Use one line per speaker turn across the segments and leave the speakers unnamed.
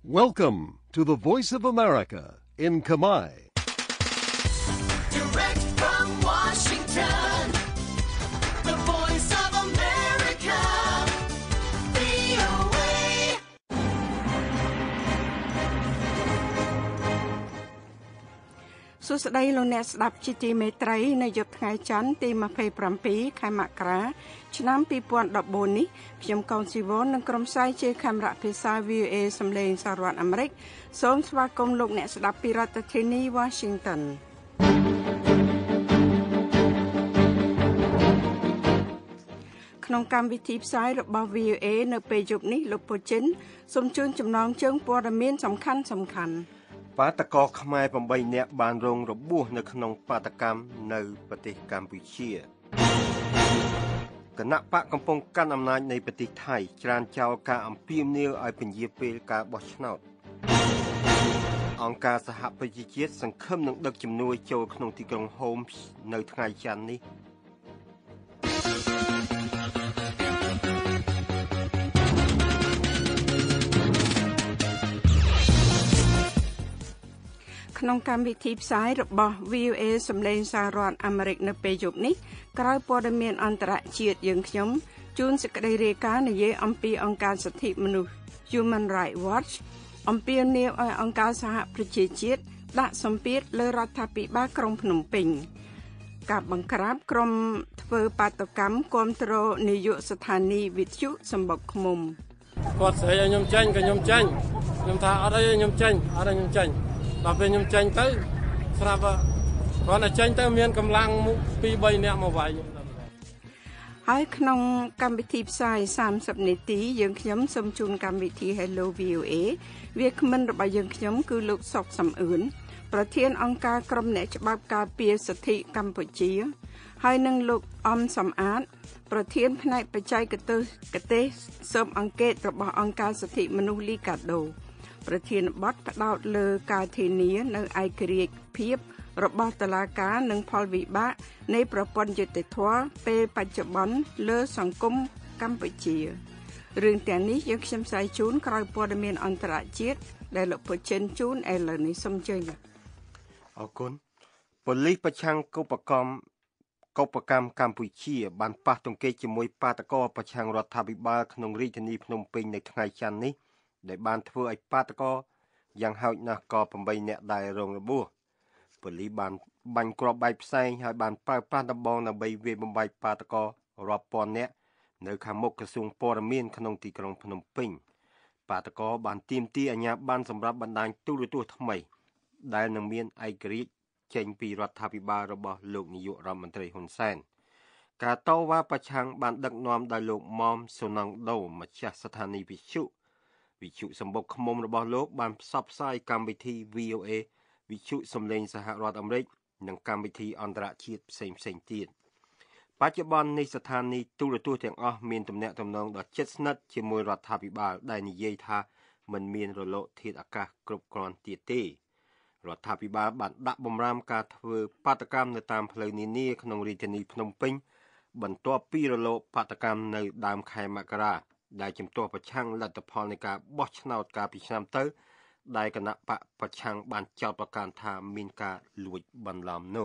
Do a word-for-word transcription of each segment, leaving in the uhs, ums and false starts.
Welcome to the Voice of America in Khmer.
Direct from Washington, the Voice of America, វី អូ เอ សួស្តីលោកអ្នកស្ដាប់ជាទីមេត្រីនៅយប់ថ្ងៃច័ន្ទទីยี่สิบเจ็ดខែមករាឆ្នាំยี่สิบสิบสี่នេះខ្ញុំកូនស៊ីវននិងក្រុមផ្សាយជាកាមេរ៉ាភាសា វី អូ เอ សម្លេងសហរដ្ឋអាមេរិកសូមស្វាគមន៍លោកអ្នកស្ដាប់ពីរដ្ឋធានី Washington ក្នុងកម្មវិធីផ្សាយរបស់ វី អូ เอ នៅពេលយប់នេះលោកពូជិនសូមជូនចំណងជើងព័ត៌មានសំខាន់សំខាន់
បាតកោខ្មែរeightនាក់បានរងរបួសនៅក្នុងបាតកម្មនៅប្រទេសកម្ពុជាគណៈបកកំពុងកាន់អំណាចនៃប្រទេសថៃច្រានចោលការអំពាវនាវឲ្យពន្យាពេលការបោះឆ្នោតអង្គការសហប្រជាជាតិសង្ឃឹមនឹងដឹកជំនួយចូលក្នុងទីក្រុង Homs នៅថ្ងៃច័ន្ទនេះ
ក្នុងកម្មវិធីផ្សាយរបស់ វី អូ เอ សម្លេងសហរដ្ឋអាមេរិកនៅពេលយប់នេះក្រោយព័ត៌មានអន្តរជាតិយើងខ្ញុំជួនសេចក្តីរាយការណ៍និយាយអំពីអង្គការសិទ្ធិមនុស្ស Human Rights Watch អំពាវនាវឲ្យអង្គការសហប្រជាជាតិដាក់សម្ពាធលើរដ្ឋាភិបាលក្រុងភ្នំពេញការបង្ក្រាបក្រុមធ្វើបាតុកម្មគាំទ្រនាយកស្ថានីយ៍វិទ្យុសម្បុកឃ្មុំ
គាត់ស្រីឲ្យខ្ញុំចាញ់ក៏ខ្ញុំចាញ់ខ្ញុំថាអត់អីខ្ញុំចាញ់អត់ឲ្យខ្ញុំចាញ់ដល់ពេលខ្ញុំចាញ់ទៅស្រាប់គាត់តែចាញ់ទៅមានកម្លាំងtwo threeនាក់មកវាយខ្ញុំ
ហើយក្នុងកម្មវិធីផ្សាយthirtyនាទីយើងខ្ញុំសូមជូនកម្មវិធី Hello វី អូ เอ វាគ្មិនរបស់យើងខ្ញុំគឺលោកសុកសំអឿនប្រធានអង្គការក្រុមអ្នកច្បាប់ការពារសិទ្ធិកម្ពុជាហើយនិងលោកអំសំអាតប្រធានផ្នែកបច្ចេកទេសស៊ើបអង្កេតរបស់អង្គការសិទ្ធិមនុស្សលីកាដូប្រធានបទផ្ដោតលើការធានានៅឯករាជ្យភាពរបស់តុលាការនិងផលវិបាកនៃប្រព័ន្ធយុត្តិធម៌ពេលបច្ចុប្បន្នលើសង្គមកម្ពុជារឿងទាំងនេះយើងខ្ញុំផ្សាយជូនក្រោយព័ត៌មានអន្តរជាតិដែលលោកពូចិនជូនឥឡូវនេះសូមជើញ
អរគុណប៉ូលីសប្រឆាំងកុបកម្មកុបកម្មកម្ពុជាបានប៉ះទង្គិចជាមួយបាតកោប្រឆាំងរដ្ឋាភិបាលក្នុងរាជធានីភ្នំពេញនៅថ្ងៃច័ន្ទនេះដែលបានធ្វើឲ្យបាតកោយ៉ាងហោចណាស់ក៏eightនាក់ដែលរងរបួសប៉ូលីសបានបាញ់គ្រាប់បែកផ្សែងហើយបានប្រើប្រាស់ដំបងដើម្បីវាយបំបែកបាតកោរាប់ពាន់នាក់នៅខាងមុខក្រសួងព័ត៌មានក្នុងទីក្រុងភ្នំពេញបាតកោបានទាមទារអាជ្ញាប័ណ្ណសម្រាប់បណ្ដាញទូរទស្សន៍ថ្មីដែលនឹងមានឯករាជ្យចេញពីរដ្ឋាភិបាលរបស់លោកនាយករដ្ឋមន្ត្រីហ៊ុនសែនការតវ៉ាប្រឆាំងបានដឹកនាំដោយលោកមុំសុណង់ដូម្ចាស់ស្ថានីយ៍វិទ្យុវិទ្យុសម្បុកឃ្មុំរបស់លោកបានផ្សព្វផ្សាយកម្មវិធី វី អូ เอ វិទ្យុសម្លេងសហរដ្ឋអាមេរិកនិងកម្មវិធីអន្តរជាតិផ្សេងៗទៀតបច្ចុប្បន្ននេះស្ថានីយ៍ទូរទស្សន៍ទាំងអស់មានទំនាក់ទំនងដ៏ជិតស្និទ្ធជាមួយរដ្ឋាភិបាលដែលនិយាយថាមិនមានរលកធាតុអាកាសគ្រប់គ្រាន់ទៀតទេរដ្ឋាភិបាលបានដាក់បំរាមការធ្វើបាតកម្មនៅតាមផ្លូវនានាក្នុងរាជធានីភ្នំពេញបន្ទាប់ពីរលកបាតកម្មនៅដើមខែមករាដែលជំទាស់ប្រឆាំងលទ្ធផលនៃការបោះឆ្នោតកាលពីឆ្នាំទៅដែលគណៈបកប្រឆាំងបានចោទប្រកាន់ថាមានការលួចបន្លំនោះ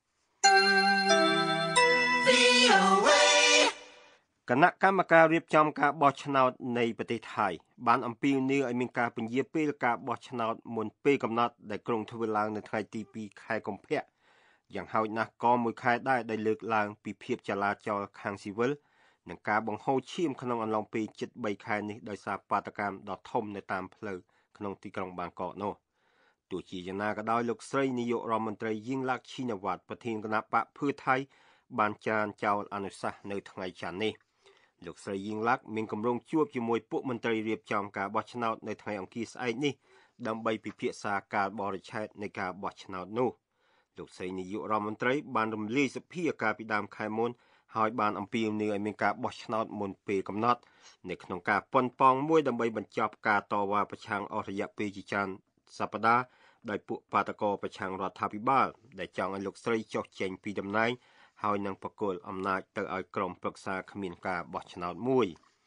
គណៈកម្មការរៀបចំការបោះឆ្នោតនៃប្រទេសថៃបានអំពាវនាវឲ្យមានការពន្យាពេលការបោះឆ្នោតមុនពេលកំណត់ដែលក្រុងធ្វើឡើងនៅថ្ងៃទីtwoខែកុម្ភៈយ៉ាងហោចណាស់ក៏មួយខែដែរដែលលើកឡើងពីភាពចលាចលខាងស៊ីវិលនិងការបង្ហូរឈាមក្នុងអំឡុងពេលជិតthreeខែនេះដោយសារបាតកម្មដ៏ធំនៅតាមផ្លូវក្នុងទីក្រុងបាងកកនោះទោះជាយ៉ាងណាក៏ដោយលោកស្រីនាយករដ្ឋមន្ត្រីយីងឡាក់ឈីណាវ៉ាត់ប្រធានគណៈបកភឿថៃបានច្រានចោលអនុសាសន៍នៅថ្ងៃច័ន្ទនេះលោកស្រីយីងឡាក់មានគម្រោងជួបជាមួយពួកមន្ត្រីរៀបចំការបោះឆ្នោតនៅថ្ងៃអង្គារស្អែកនេះដើម្បីពិភាក្សាការបរិច្ឆេទនៃការបោះឆ្នោតនោះលោកស្រីនាយករដ្ឋមន្ត្រីបានរំលាយសភាកាលពីដើមខែមុនហើយបានអំពាវនាវឲ្យមានការបោះឆ្នោតមុនពេលកំណត់នៅក្នុងការប៉ុនប៉ងមួយដើម្បីបញ្ចប់ការតវ៉ាប្រឆាំងអស់រយៈពេលជាច្រើនសប្តាហ៍ដោយពួកបាតកោប្រឆាំងរដ្ឋាភិបាលដែលចង់ឲ្យលោកស្រីចុះចេញពីតំណែងហើយនឹងបកគលអំណាចទៅឲ្យក្រុមប្រឹក្សាគ្មានការបោះឆ្នោតមួយ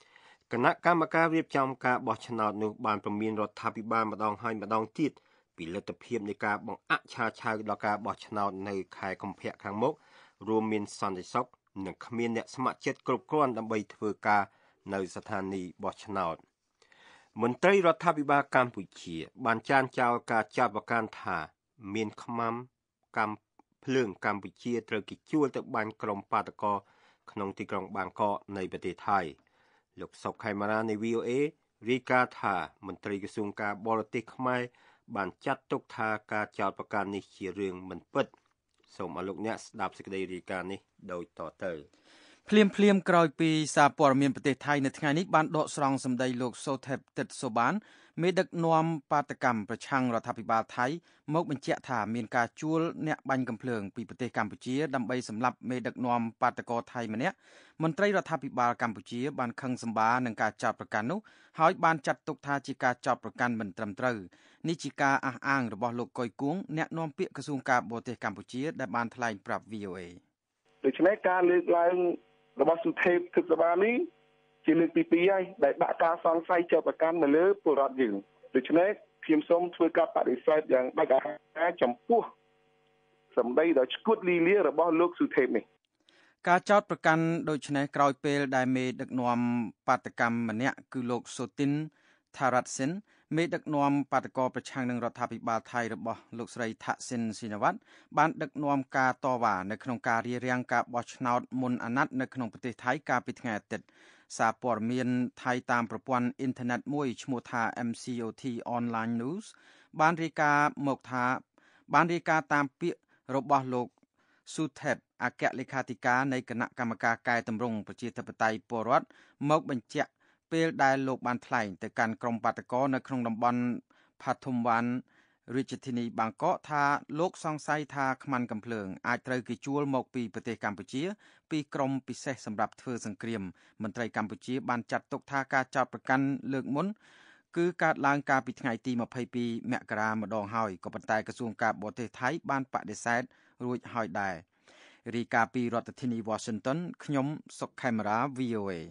គណៈកម្មការរៀបចំការបោះឆ្នោតនោះបានប្រមានរដ្ឋាភិបាលម្ដងហើយម្ដងទៀតពីលទ្ធភាពនៃការបង្អាក់ឆាឆៅដល់ការបោះឆ្នោតនៅខែកុម្ភៈខាងមុខរួមមានសន្តិសុខនិងគ្មានអ្នកស្ម័គ្រចិត្តគ្រប់គ្រាន់ដើម្បីធ្វើការនៅស្ថានីយ៍បោះឆ្នោតមន្ត្រីរដ្ឋាភិបាលកម្ពុជាបានចានចោលការចាត់ប្រកាសថាមានខ្មាំកម្មភ្លើងកម្ពុជាត្រូវគេជួលទៅបាញ់ក្រុមបាតកោក្នុងទីក្រុងបាងកកនៃប្រទេសថៃលោកសុកខេមរានៃ វី អូ เอ រាយការណ៍ថាមន្ត្រីក្រសួងការបរទេសខ្មែរបានចាត់ទុកថាការចោទប្រកាន់នេះជារឿងមិនពិតសូមអរលោកអ្នកស្ដាប់សេចក្តីរាយការណ៍នេះដូចតទៅ
ភ្លាមភ្លាមក្រោយពីសារព័ត៌មានប្រទេសថៃនៅថ្ងៃនេះបានដកស្រង់សម្ដីលោកសូថេបទិតសូបានមេដឹកនាំបាតកម្មប្រឆាំងរដ្ឋាភិបាលថៃមកបញ្ជាក់ថាមានការជួលអ្នកបាញ់កាំភ្លើងពីប្រទេសកម្ពុជាដើម្បីសម្លាប់មេដឹកនាំបាតកោថៃម្នាក់មន្ត្រីរដ្ឋាភិបាលកម្ពុជាបានខឹងសម្បានឹងការចោទប្រកាន់នោះហើយបានចាត់ទុកថាជាការចោទប្រកាន់មិនត្រឹមត្រូវនេះជាការអះអាងរបស់លោកកុយគួងអ្នកនាំពាក្យក្រសួងការបរទេសកម្ពុជាដែលបានថ្លែងប្រាប់ វី អូ เอ
ដូច្នេះការលើកឡើងរបស់សុថេបគិតសបានេះជាលើកទីពីរហើយដែលដាក់ការសង្ស័យចោទប្រកាន់នៅលើពលរដ្ឋយើងដូច្នេះខ្ញុំសូមធ្វើការបដិសេធយ៉ាងដាច់ខាតចំពោះសម្ដីដ៏ឈ្គួតលីលារបស់លោកសុថេបនេះ
ការចោទប្រកាន់ដូចនេះក្រោយពេលដែលមេដឹកនាំបាតកម្មម្នាក់គឺលោកសូទីនថារ៉ាត់សិនមេដឹកនាំបាតកោប្រឆាំងនឹងរដ្ឋាភិបាលថៃរបស់លោកស្រីថាក់ស៊ីនស៊ីណាវ៉ាត់បានដឹកនាំការតវ៉ានៅក្នុងការរារាំងការបោះឆ្នោតមុនអាណត្តិនៅក្នុងប្រទេសថៃកាលពីថ្ងៃអាទិត្យសារព័ត៌មានថៃតាមប្រព័ន្ធអ៊ីនធឺណិតមួយឈ្មោះថា เอ็ม ซี โอ ที Online News បានរាយការណ៍មកថាបានរាយការណ៍តាមពាក្យរបស់លោកស៊ូថេបអគ្គលេខាធិការនៃគណៈកម្មការកែតម្រង់ប្រជាធិបតេយ្យពលរដ្ឋមកបញ្ជាក់ពេលដែលលោកបានថ្លែងទៅកាន់ក្រុមបាតកោនៅក្នុងតំបន់ផាធុំវ៉ាន់រាជធានីបាងកកថាលោកសង្ស័យថាខ្មាន់កាំភ្លើងអាចត្រូវគេជួលមកពីប្រទេសកម្ពុជាពីក្រុមពិសេសសម្រាប់ធ្វើសង្គ្រាមមន្ត្រីកម្ពុជាបានចាត់ទុកថាការចោទប្រកាន់លើកមុនគឺកើតឡើងកាលពីថ្ងៃទីម្ភៃពីរមករាម្ដងហើយក៏ប៉ុន្តែក្រសួងការបរទេសថៃបានបដិសេធរួចហើយដែររាយការណ៍ពីរដ្ឋធានី Washington ខ្ញុំសុកខេមរា វី អូ เอ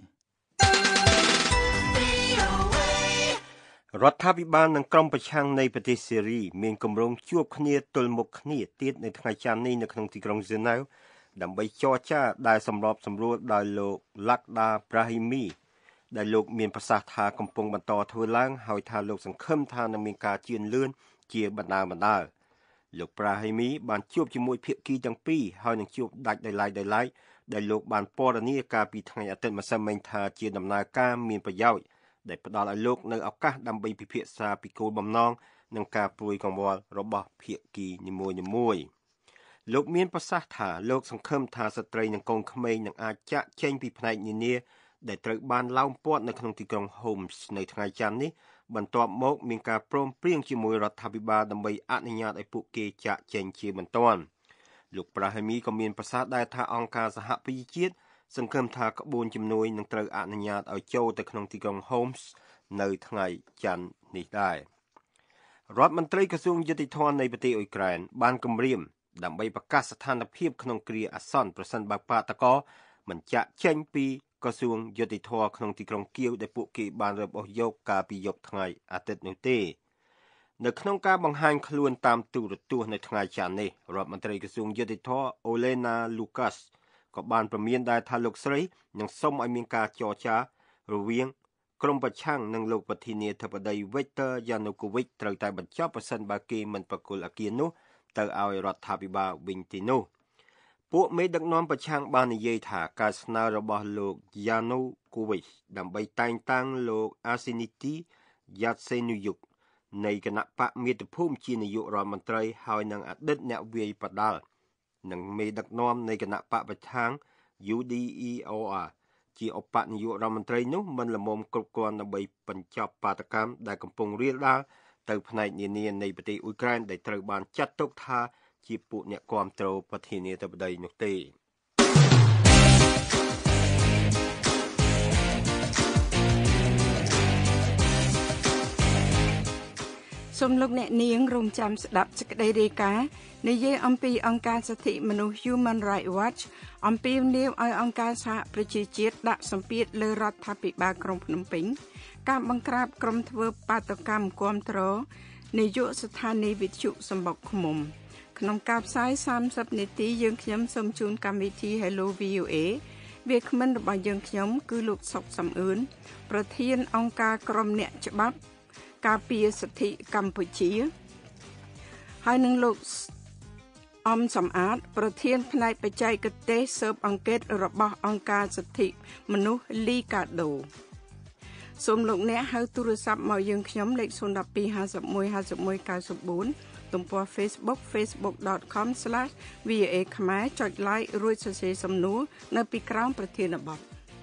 រដ្ឋាភិបាលនិងក្រុមប្រឆាំងនៃប្រទេសសេរីមានគម្រោងជួបគ្នាទល់មុខគ្នាទៀតនៅថ្ងៃច័ន្ទនេះនៅក្នុងទីក្រុងហ្សឺណែវដើម្បីចរចាដែលសម្របសម្រួលដោយលោកឡាក់ដាប្រាហ៊ីមីដែលលោកមានប្រសាសន៍ថាកំពុងបន្តធ្វើឡើងហើយថាលោកសង្ឃឹមថានឹងមានការជឿនលឿនជាបណ្ដាបណ្ដាលោកប្រាហ៊ីមីបានជួបជាមួយភាគីទាំងពីរហើយនឹងជួបដាច់ដោយឡែកដោយឡែកដែលលោកបានពណ៌នាកាលពីថ្ងៃអាទិត្យម្សិលមិញថាជាដំណើរការមានប្រយោជន៍ដែលផ្ដល់ឲ្យលោកនៅឱកាសដើម្បីពិភាក្សាពីគោលបំណងនិងការព្រួយកង្វល់របស់ភាគីនីមួយៗលោកមានប្រសាសន៍ថាលោកសង្ឃឹមថាស្ត្រីនិងកូនក្មេងនឹងអាចចាក់ចែងពីផ្នែកនានាដែលត្រូវបានឡោមព័ទ្ធនៅក្នុងទីក្រុង Homs នៅថ្ងៃច័ន្ទនេះបន្ទាប់មកមានការព្រមព្រៀងជាមួយរដ្ឋាភិបាលដើម្បីអនុញ្ញាតឲ្យពួកគេចាក់ចែងជាបន្ទាន់លោកប្រាហ៊ីមីក៏មានប្រសាសន៍ដែរថាអង្គការសហប្រជាជាតិសង្ឃឹមថាក្បួនជំនួយនឹងត្រូវអនុញ្ញាតឲ្យចូលទៅក្នុងទីក្រុង Homs នៅថ្ងៃច័ន្ទនេះដែររដ្ឋមន្ត្រីក្រសួងយុតិធម៌នៃប្រទេសអ៊ុយក្រែនបានគម្រាមដើម្បីប្រកាសស្ថានភាពក្នុងគ្រាអាសន្នប្រសិនបើបាតកោមិនចាក់ចេញពីក្រសួងយុតិធម៌ក្នុងទីក្រុងគៀវដែលពួកគេបានរឹបអូសយកកាលពីយប់ថ្ងៃអាទិត្យនោះទេនៅក្នុងការបង្ហាញខ្លួនតាមទូរទស្សន៍នៅថ្ងៃច័ន្ទនេះរដ្ឋមន្ត្រីក្រសួងយុតិធម៌អូលេណាលូកាសក៏បានប្រមានដែរថាលោកស្រីនឹងសុំឲ្យមានការចរចារវាងក្រុមប្រឆាំងនិងលោកប្រធានាធិបតី Viktor Yanukovych ត្រូវតែបញ្ចប់ប្រសិនបើគេមិនប្រគល់អគារនោះទៅឲ្យរដ្ឋាភិបាលវិញទេនោះពួកមេដឹកនាំប្រឆាំងបាននិយាយថាការស្នើរបស់លោក Yanukovych ដើម្បីតែងតាំងលោក Arsenity Yatsenyuk នៃគណៈបកមាតុភូមិជានាយករដ្ឋមន្ត្រីហើយនឹងអតីតអ្នកវាយប្រដាល់និងមេដឹកនាំនៃគណៈបកប្រឆាំង យូ ឌី អ៊ី អូ អារ ជាឧបនាយករដ្ឋមន្ត្រីនោះមិនល្មមគ្រប់គ្រាន់ដើម្បីបញ្ចប់បាតកម្មដែលកំពុងរាលដាលទៅផ្នែកនានានៃប្រទេសអ៊ុយក្រែនដែលត្រូវបានចាត់ទុកថាជាពួកអ្នកគាំទ្រប្រធានាធិបតីនោះទេ
សូមលោកអ្នកនាងរងចាំស្ដាប់សេចក្តីរាយការណ៍និយាយអំពីអង្គការសិទ្ធិមនុស្ស Human Rights Watch អំពីនាមឲ្យអង្គការសហប្រជាជាតិដាក់សម្ពាធលើរដ្ឋាភិបាលក្រុងភ្នំពេញការបង្ក្រាបក្រុមធ្វើបាតុកម្មគាំទ្រនាយកស្ថានីយ៍វិទ្យុសម្បុកឃ្មុំក្នុងការផ្សាយសាមសិបនាទីយើងខ្ញុំសូមជូនកម្មវិធី Hello វី អូ เอ វាគ្មិនរបស់យើងខ្ញុំគឺលោកសុកសំអឿនប្រធានអង្គការក្រមអ្នកច្បាប់ការពារសិទ្ធិកម្ពុជាហើយនឹងលោកអំសំអាតប្រធានផ្នែកបច្ចេកទេសស៊ើបអង្កេតរបស់អង្គការសិទ្ធិមនុស្សលីកាដូសូមលោកអ្នកហៅទូរស័ព្ទមកយើងខ្ញុំលេខศูนย์ หนึ่ง สอง ห้า หนึ่ง ห้า หนึ่ง ห้า หนึ่ง เก้า สี่ ទំព័រ Facebook facebook dot com slash v o a ខ្មែរចុច like រួចសរសេរសំណួរនៅពីក្រោមប្រធានបទ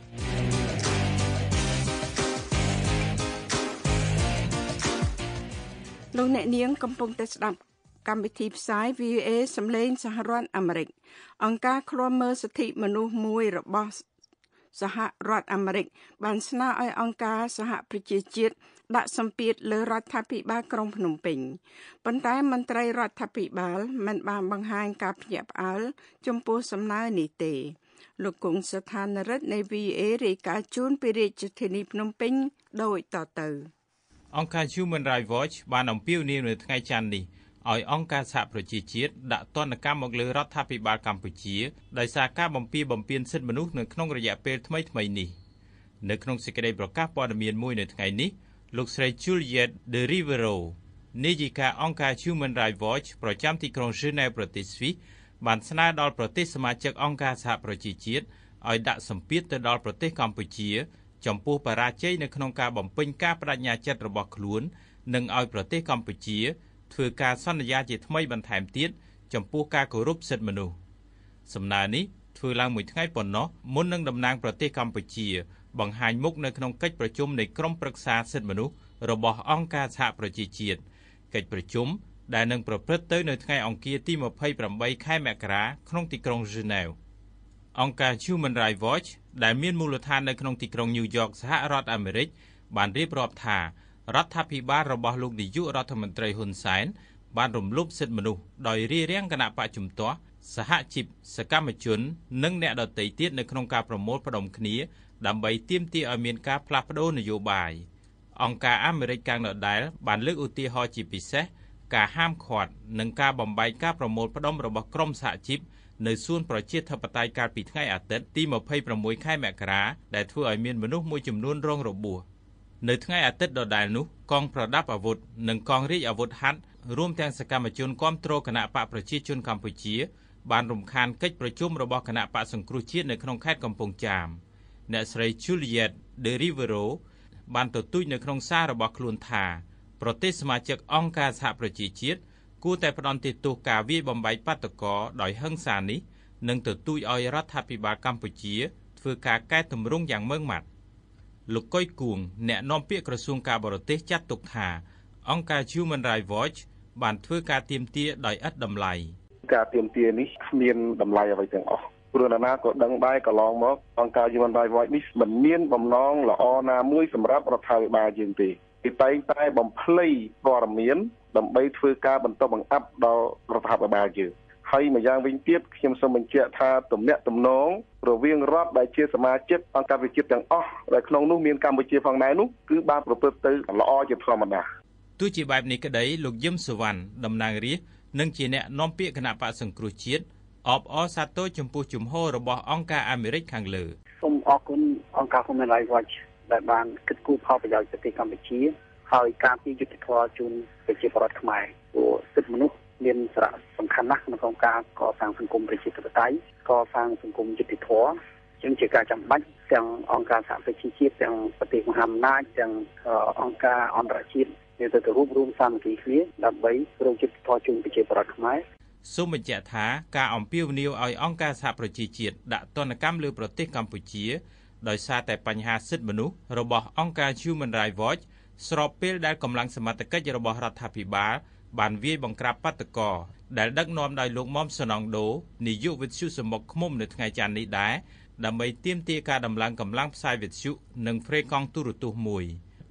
លោកអ្នកនាងកំពុងតែស្ដាប់កម្មវិធីផ្សាយ វី អូ เอ សំឡេងសហរដ្ឋអាមេរិកអង្គការឃ្លាំមើលសិទ្ធិមនុស្សមួយរបស់សហរដ្ឋអាមេរិកបានស្នើឲ្យអង្គការសហប្រជាជាតិដាក់សម្ពាធលើរដ្ឋាភិបាលក្រុងភ្នំពេញប៉ុន្តែមន្ត្រីរដ្ឋាភិបាលមិនបានបង្ហាញការភ្ញាក់ផ្អើលចំពោះសំណើនេះទេលោកគង់ស្ថានរិទ្ធនៃ វី អូ เอ រាយការណ៍ជូនពីរាជធានីភ្នំពេញដូចតទៅ
អង្គការ Human Rights Watch បានអំពាវនាវនៅថ្ងៃច័ន្ទនេះឲ្យអង្គការសហប្រជាជាតិដាក់ទណ្ឌកម្មមកលើរដ្ឋាភិបាលកម្ពុជាដោយសារការបំពារបំពានសិទ្ធិមនុស្សនៅក្នុងរយៈពេលថ្មីៗនេះនៅក្នុងសេចក្តីប្រកាសព័ត៌មានមួយនៅថ្ងៃនេះលោកស្រី Juliette de Rivero នាយិកាអង្គការ Human Rights Watch ប្រចាំទីក្រុង Geneva ប្រទេសស្វីសបានស្នើដល់ប្រទេសសមាជិកអង្គការសហប្រជាជាតិឲ្យដាក់សម្ពាធទៅដល់ប្រទេសកម្ពុជាចំពោះបរាជ័យនៅក្នុងការបំពេញការបដិញ្ញាចិត្តរបស់ខ្លួននិងឲ្យប្រទេសកម្ពុជាធ្វើការសន្យាជាថ្មីបន្ថែមទៀតចំពោះការគោរពសិទ្ធិមនុស្សសំណើនេះធ្វើឡើងមួយថ្ងៃប៉ុណ្ណោះមុននឹងតំណាងប្រទេសកម្ពុជាបង្ហាញមុខនៅក្នុងកិច្ចប្រជុំនៃក្រុមប្រឹក្សាសិទ្ធិមនុស្សរបស់អង្គការសហប្រជាជាតិកិច្ចប្រជុំដែលនឹងប្រព្រឹត្តទៅនៅថ្ងៃអង្គារទីยี่สิบแปดខែមករាក្នុងទីក្រុង Geneva អង្គការ Human Rights Watch ដែលមានមូលដ្ឋាននៅក្នុងទីក្រុង New York សហរដ្ឋអាមេរិកបានរៀបរាប់ថារដ្ឋាភិបាលរបស់លោកនាយករដ្ឋមន្ត្រីហ៊ុនសែនបានរំលោភសិទ្ធិមនុស្សដោយរារាំងគណៈបកជំទាស់សហជីពសកម្មជននិងអ្នកដទៃទៀតនៅក្នុងការប្រមូលផ្ដុំគ្នាដើម្បីទាមទារឲ្យមានការផ្លាស់ប្ដូរនយោបាយអង្គការអាមេរិកកាំងដដែលបានលើកឧទាហរណ៍ជាពិសេសការហាមឃាត់និងការបំបែកការប្រមូលផ្ដុំរបស់ក្រុមសហជីពនៅសួនប្រជាធិបតេយ្យកាលពីថ្ងៃអាទិត្យទីยี่สิบหกខែមករាដែលធ្វើឲ្យមានមនុស្សមួយចំនួនរងរបួសនៅថ្ងៃអាទិត្យដដែលនោះកងប្រដាប់អាវុធនិងកងរាជអាវុធហត្ថរួមទាំងសកម្មជនគាំទ្រគណៈបកប្រជាជនកម្ពុជាបានរំខានកិច្ចប្រជុំរបស់គណៈបកសង្គ្រោះជាតិនៅក្នុងខេត្តកំពង់ចាមអ្នកស្រី Juliette de Rivero បានទទូចនៅក្នុងសាររបស់ខ្លួនថាប្រទេសសមាជិកអង្គការសហប្រជាជាតិគួរតែផ្ដន្ទាទោសការវាយបំបែកបាតុករដោយហិង្សានេះនិងទទូចឲ្យរដ្ឋាភិបាលកម្ពុជាធ្វើការកែតម្រង់យ៉ាងម៉ឺងម៉ាត់លោកកុយគួងអ្នកនាំពាក្យក្រសួងការបរទេសចាត់ទុកថាអង្គការ Human Rights Watch បានធ្វើការទាមទារដោយឥតតម្លៃ
ការទាមទារនេះគ្មានតម្លៃអ្វីទាំងអស់ព្រោះនរណាក៏ដឹងដែរកន្លងមកអង្គការ Human Rights Watch នេះមិនមានបំណងល្អណាមួយសម្រាប់រដ្ឋាភិបាលយើងទេគេតែងតែបំភ្លៃព័ត៌មានដើម្បីធ្វើការបន្តបង្អាប់ដល់រដ្ឋាភិបាលយើងហើយម្យ៉ាងវិញទៀតខ្ញុំសូមបញ្ជាក់ថាទំនាក់ទំនងរវាងរដ្ឋដែលជាសមាជិកអង្គការវិជាតិទាំងអស់ដែលក្នុងនោះមានកម្ពុជាផងដែរនោះគឺបានប្រព្រឹត្តទៅល្អជាធម្មតា
ទោះជាបែបនេះក្តីលោកយឹមសុវណ្ណតំណាងរាស្ត្រនិងជាអ្នកនាំពាក្យគណៈបកសង្គ្រោះជាតិអបអរសាទរចំពោះជំហររបស់អង្គការអាមេរិកខាងលើ
សូមអរគុណអង្គការ Human Rights Watch ដែលបានគិតគូរផលប្រយោជន៍ប្រទេសកម្ពុជាហើយការពីយុត្តិធម៌ជូនប្រជាពលរដ្ឋខ្មែរព្រោះសិទ្ធិមនុស្សមានសារៈសំខាន់ណាស់ក្នុងការកសាងសង្គមប្រជាធិបតេយ្យកសាងសង្គមយុត្តិធម៌ជាងជាការចាំបាច់ទាំងអង្គការសហប្រជាជាតិទាំងប្រទេសមហាអំណាចទាំងអង្គការអន្តរជាតិដែលទៅរួមរួមសាមគ្គីគ្នាដើម្បីរកយុត្តិធម៌ជូនប្រជាពលរដ្ឋខ្មែរ
សូមបញ្ជាក់ថាការអំពាវនាវឲ្យអង្គការសហប្រជាជាតិដាក់ទណ្ឌកម្មលើប្រទេសកម្ពុជាដោយសារតែបញ្ហាសិទ្ធិមនុស្សរបស់អង្គការ Human Rights Watch ស្របពេលដែលកម្លាំងសមត្ថកិច្ចរបស់រដ្ឋាភិបាលបានវាយបង្ក្រាបបាតុករដែលដឹកនាំដោយលោកមុំសនងដូនាយកវិទ្យុសម្បុកឃ្មុំនៅថ្ងៃច័ន្ទនេះដែរដើម្បីទាមទារការដំឡើងកម្លាំងផ្សាយវិទ្យុនិងហ្វ្រេកង់ទូរទស្សន៍មួយ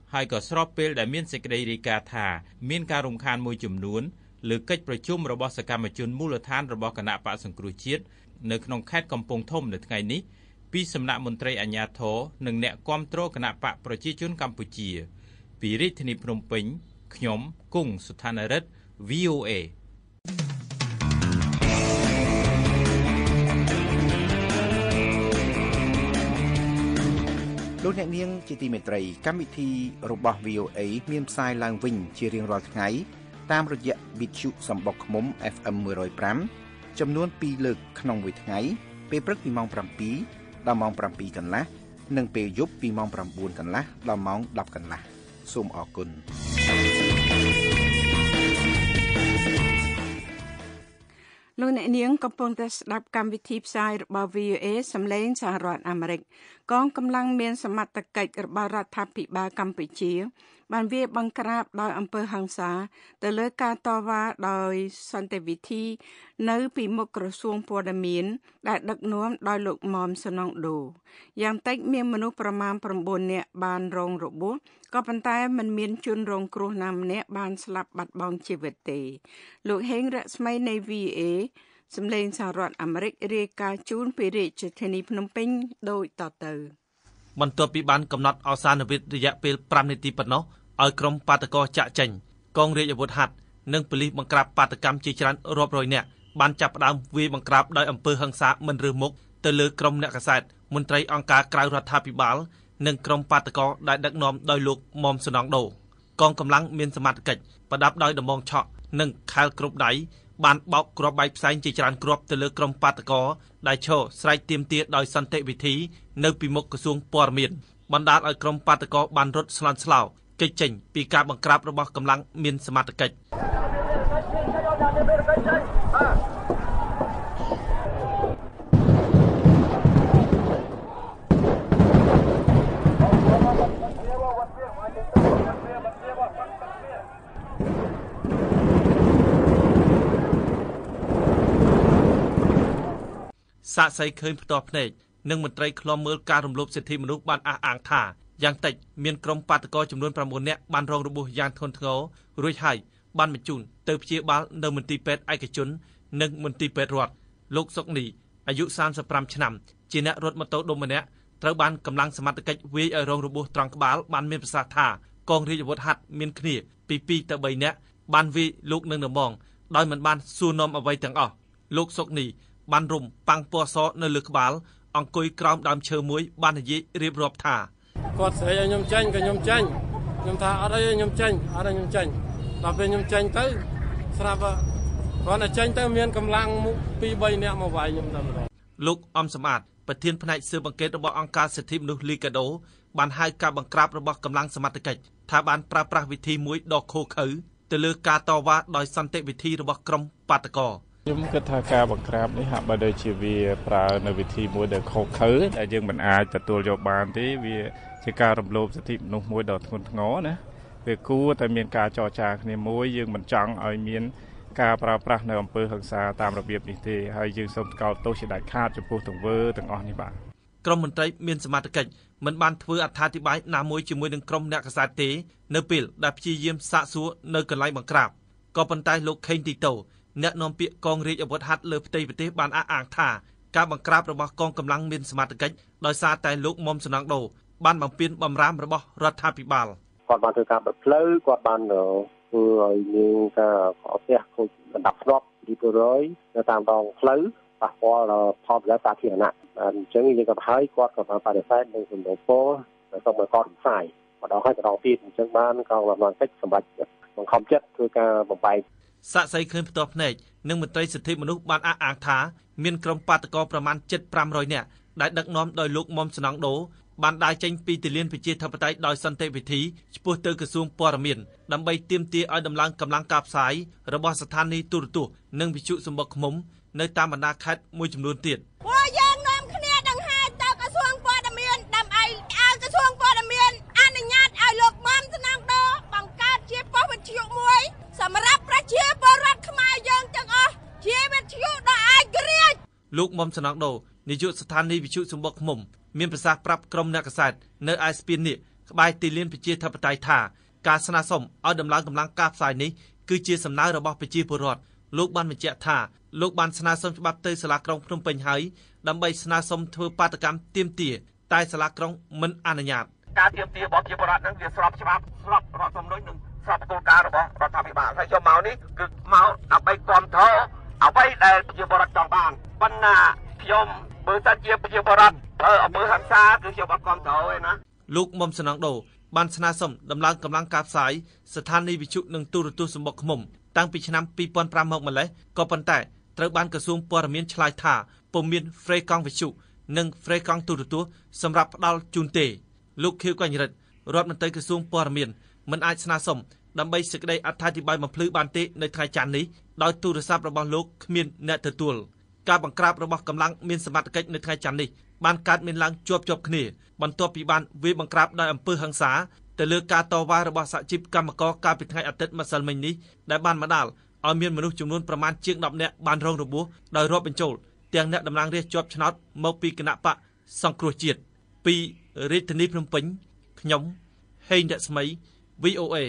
ហើយក៏ស្របពេលដែលមានសេចក្តីរាយការណ៍ថាមានការរំខានមួយចំនួនលើកិច្ចប្រជុំរបស់សកម្មជនមូលដ្ឋានរបស់គណៈបកសង្គ្រោះជាតិនៅក្នុងខេត្តកំពង់ធំនៅថ្ងៃនេះពីសំណាក់មន្ត្រីអាជ្ញាធរនិងអ្នកគាំទ្រគណៈបកប្រជាជនកម្ពុជាពីរាជធានីភ្នំពេញខ្ញុំគង់សុថានរិទ្ធ វី អូ เอ
លោកអ្នកនាងជាទីមេត្រីកម្មវិធីរបស់ វី អូ เอ មានផ្សាយឡើងវិញជារៀងរាល់ថ្ងៃតាមរយៈវិទ្យុសម្បុកឃ្មុំ เอฟ เอ็ม one oh five ចំនួនពីរលើកក្នុងមួយថ្ងៃពេលព្រឹកពីម៉ោងsevenដល់ម៉ោងsevenកន្លះនិងពេលយប់ពីម៉ោងnineកន្លះដល់ម៉ោងtenកន្លះសូមអរគុណ
លោកអ្នកនាងកំពុងតែស្ដាប់កម្មវិធីផ្សាយរបស់ វី អូ เอ សំឡេងសហរដ្ឋអាមេរិកកងកម្លាំងមានសមត្ថកិច្ចរបស់រដ្ឋាភិបាលកម្ពុជាបានវាយបង្ក្រាបដោយអំពើហិង្សាទៅលើការតវ៉ាដោយសន្តិវិធីនៅពីមុខក្រសួងព័ត៌មានដែលដឹកនាំដោយលោកមុំសំណងដូយ៉ាងតិចមានមនុស្សប្រមាណnineនាក់បានរងរបួសក៏ប៉ុន្តែមិនមានជនរងគ្រោះណាម្នាក់បានស្លាប់បាត់បង់ជីវិតទេលោកហេងរស្មីនៃ វី អូ เอ សម្លេងសហរដ្ឋអាមេរិករាយការណ៍ជូនពីរាជធានីភ្នំពេញដូចតទៅ
បន្ទាប់ពីបានកំណត់អវសានវិទ្យរយៈពេលfiveនាទីប៉ុណ្ណោះឲ្យក្រុមបាតកោចាក់ចេញកងរាជអាវុធហត្ថនិងប៉ូលីសបង្ក្រាបបាតកម្មជាច្រើនរាប់រយនាក់បានចាប់ផ្ដើមវាយបង្ក្រាបដោយអំពើហិង្សាមិនរើសមុខទៅលើក្រុមអ្នកកាសែតមន្ត្រីអង្គការក្រៅរដ្ឋាភិបាលនិងក្រុមបាតកោដែលដឹកនាំដោយលោកមុំសំណងដូកងកម្លាំងមានសមត្ថកិច្ចប្រដាប់ដោយដំបងឆក់និងខែលគ្រប់ដៃបានបោកគ្រាប់បែកផ្សែងជាច្រើនគ្រាប់ទៅលើក្រុមបាតកោដែលឈរស្រែកទាមទារដោយសន្តិវិធីនៅពីមុខក្រសួងព័ត៌មានបណ្ដាលឲ្យក្រុមបាតកោបានរត់ស្លន់ស្លោគេចចេញពីការបង្ក្រាបរបស់កម្លាំងមានសមត្ថកិច្ចសាកសីឃើញផ្ទាល់ភ្នែកនិងមន្ត្រីឃ្លាំមើលការរំលោភសិទ្ធិមនុស្សបានអះអាងថាយ៉ាងតិចមានក្រុមបាតកោចំនួនnineនាក់បានរងរបួសយ៉ាងធ្ងន់ធ្ងររួចហើយបានបញ្ជូនទៅព្យាបាលនៅមន្ទីរពេទ្យឯកជននិងមន្ទីរពេទ្យរដ្ឋលោកសុកនីអាយុthirty-fiveឆ្នាំជាអ្នករត់ម៉ូតូដុំម្នាក់ត្រូវបានកម្លាំងសមត្ថកិច្ចវាយឲ្យរងរបួសត្រង់ក្បាលបានមានប្រសាសន៍ថាកងរាជអាវុធហត្ថមានគ្នាពីtwoទៅthreeនាក់បានវាយលោកនឹងដំបងដោយមិនបានសួរនាំអ្វីទាំងអស់លោកសុកនីបានរុំប៉ាំងពណ៌សនៅលើក្បាលអង្គុយក្រោមដើមឈើមួយបាននិយាយរៀបរាប់ថា
គាត់ស្រីឲ្យខ្ញុំចាញ់ក៏ខ្ញុំចាញ់ខ្ញុំថាអត់អីខ្ញុំចាញ់អត់អីខ្ញុំចាញ់ដល់ពេលខ្ញុំចាញ់ទៅស្រាប់គាត់តែចាញ់ទៅមានកម្លាំងtwo threeនាក់មកវាយខ្ញុំតែម្ដង
លោកអំសំអាតប្រធានផ្នែកស៊ើបអង្កេតរបស់អង្គការសិទ្ធិមនុស្សលីកាដូបានហៅការបង្ក្រាបរបស់កម្លាំងសមត្ថកិច្ចថាបានប្រើប្រាស់វិធីមួយដ៏ឃោរឃៅទៅលើការតវ៉ាដោយសន្តិវិធីរបស់ក្រុមបាតកោ
ខ្ញុំគិតថាការបង្ក្រាបនេះហាក់បីដូចជាវាប្រើនៅវិធីមួយដែលខុសខើដែលយើងមិនអាចទទួលយកបានទេវាជាការរំលោភសិទ្ធិមនុស្សមួយដ៏ធ្ងន់ធ្ងរណាវាគួរតែមានការចរចាគ្នាមួយយើងមិនចង់ឲ្យមានការប្រើប្រាស់នៅអំពើហិង្សាតាមរបៀបនេះទេហើយយើងសូមថ្កោលទោសជាដាច់ខាតចំពោះទង្វើទាំងអស់នេះបាទ
ក្រុមមន្ត្រីមានសមត្ថកិច្ចមិនបានធ្វើអត្ថាធិប្បាយណាមួយជាមួយនឹងក្រុមអ្នកកាសែតទេនៅពេលដែលព្យាយាមសាកសួរនៅកន្លែងបង្ក្រាបក៏ប៉ុន្តែលោកខេងទីតូអ្នកនាំពាក្យកងរាជអាវុធហត្ថលើផ្ទៃប្រទេសបានអះអាងថាការបង្ក្រាបរបស់កងកម្លាំងមានសមត្ថកិច្ចដោយសារតែលោកមុំសំណងដូបានបំពេញបំរាមរបស់រដ្ឋាភិបាល
គាត់បានធ្វើការបិទផ្លូវគាត់បានធ្វើឲ្យមានការអត់ផ្ទះខូចបណ្ដាប់ស្របពីពលរដ្ឋនៅតាមដងផ្លូវប៉ះពាល់ដល់ផលប្រយោជន៍សាធារណៈអញ្ចឹងយើងក៏ហើយគាត់ក៏បានបដិសេធនឹងសំណុំពរសូមឲ្យគាត់រំសាយម្ដងហើយម្ដងទៀតអញ្ចឹងបានកងកម្លាំងកិច្ចសម្រាប់បង្ខំចិត្តធ្វើការបំបែក
សាកសីឃើញផ្ទាល់ភ្នែកនិងមន្ត្រីសិទ្ធិមនុស្សបានអះអាងថាមានក្រុមបាតកោប្រមាណseven hundred fiveនាក់ដែលដឹកនាំដោយលោកមុំសំណងដូបានដើរចេញពីទីលានប្រជាធិបតេយ្យដោយសន្តិវិធីឆ្ពោះទៅក្រសួងព័ត៌មានដើម្បីទាមទារឲ្យដំឡើងកម្លាំងការផ្សាយរបស់ស្ថានីយ៍ទូរទស្សន៍និងវិទ្យុសម្បុកឃ្មុំនៅតាមបណ្ដាខេត្តមួយចំនួនទៀត
ពួកយើងនាំគ្នាដង្ហែទៅក្រសួងព័ត៌មានដើម្បីឲ្យក្រសួងព័ត៌មានអនុញ្ញាតឲ្យលោកមុំសំណងដូបង្កើតជាប៉ុស្តិ៍វិទ្យុមួយសម្រាប់ប្រជាពលរដ្ឋខ្មែរយើងទាំងអស់ជាវិទ្យុដ៏ឯករាជ្យ
លោកមុំសំណងដូនាយកស្ថានីយ៍វិទ្យុសម្បុកឃ្មុំមានប្រសាសន៍ប្រាប់ក្រុមអ្នកកាសែតនៅឯស្ពាននេះក្បែរទីលានប្រជាធិបតេយ្យថាការស្នើសុំឲ្យដំឡើងកម្លាំងការផ្សាយនេះគឺជាសំណើរបស់ប្រជាពលរដ្ឋលោកបានបញ្ជាក់ថាលោកបានស្នើសុំច្បាប់ទៅសាលាក្រុងភ្នំពេញហើយដើម្បីស្នើសុំធ្វើបាតកម្មទាមទារតែសាលាក្រុងមិនអនុញ្ញាតការទាមទាររបស់ប្រជាពលរដ្ឋនឹងវាស្របច្បាប់ស្របរដ្ឋធម្មនុញ្ញនិងស្របគោលការណ៍របស់រដ្ឋាភិបាលហើយយកមកនេះគឺមកដើម្បីគ្រប់គ្រងអ្វីដែលប្រជាពលរដ្ឋចង់បានប៉ុន្តែខ្ញុំបើសិនជាប្រជាពលរដ្ឋបើអំពើហិង្សាគឺខ្ញុំអត់គ្រប់គ្រងទេណាលោកមុំសំណងដូបានស្នើសុំដំឡើងកម្លាំងការផ្សាយស្ថានីយវិទ្យុនិងទូរទស្សន៍សម្បុកឃ្មុំតាំងពីឆ្នាំពីរពាន់ប្រាំមកម្លេះក៏ប៉ុន្តែត្រូវបានក្រសួងព័ត៌មានឆ្លើយថាពុំមានហ្វ្រេកង់វិទ្យុនិងហ្វ្រេកង់ទូរទស្សន៍សម្រាប់ផ្ដល់ជូនទេលោកខៀវកញ្ញរិទ្ធរដ្ឋមន្ត្រីក្រសួងព័ត៌មានមិនអាចស្នើសុំដើម្បីសេចក្តីអត្ថាធិប្បាយបំភ្លឺបានទេនៅថ្ងៃច័ន្ទនេះដោយទូរស័ព្ទរបស់លោកគ្មានអ្នកទទួលការបង្ក្រាបរបស់កម្លាំងមានសមត្ថកិច្ចនៅថ្ងៃច័ន្ទនេះបានកើតមានឡើងជាប់ជាប់គ្នាបន្ទាប់ពីបានវាយបង្ក្រាបដោយអំពើហិង្សាទៅលើការតវ៉ារបស់សហជីពកម្មករកាលពីថ្ងៃអាទិត្យម្សិលមិញនេះដែលបានបណ្ដាលឲ្យមានមនុស្សចំនួនប្រមាណជាងដប់នាក់បានរងរបួសដោយរាប់បញ្ចូលទាំងអ្នកតំណាងរាស្ត្រជាប់ឆ្នោតមកពីគណៈបកសង្គ្រោះជាតិពីរាជធានីភ្នំពេញខ្ញុំហេងរស្មី វី អូ เอ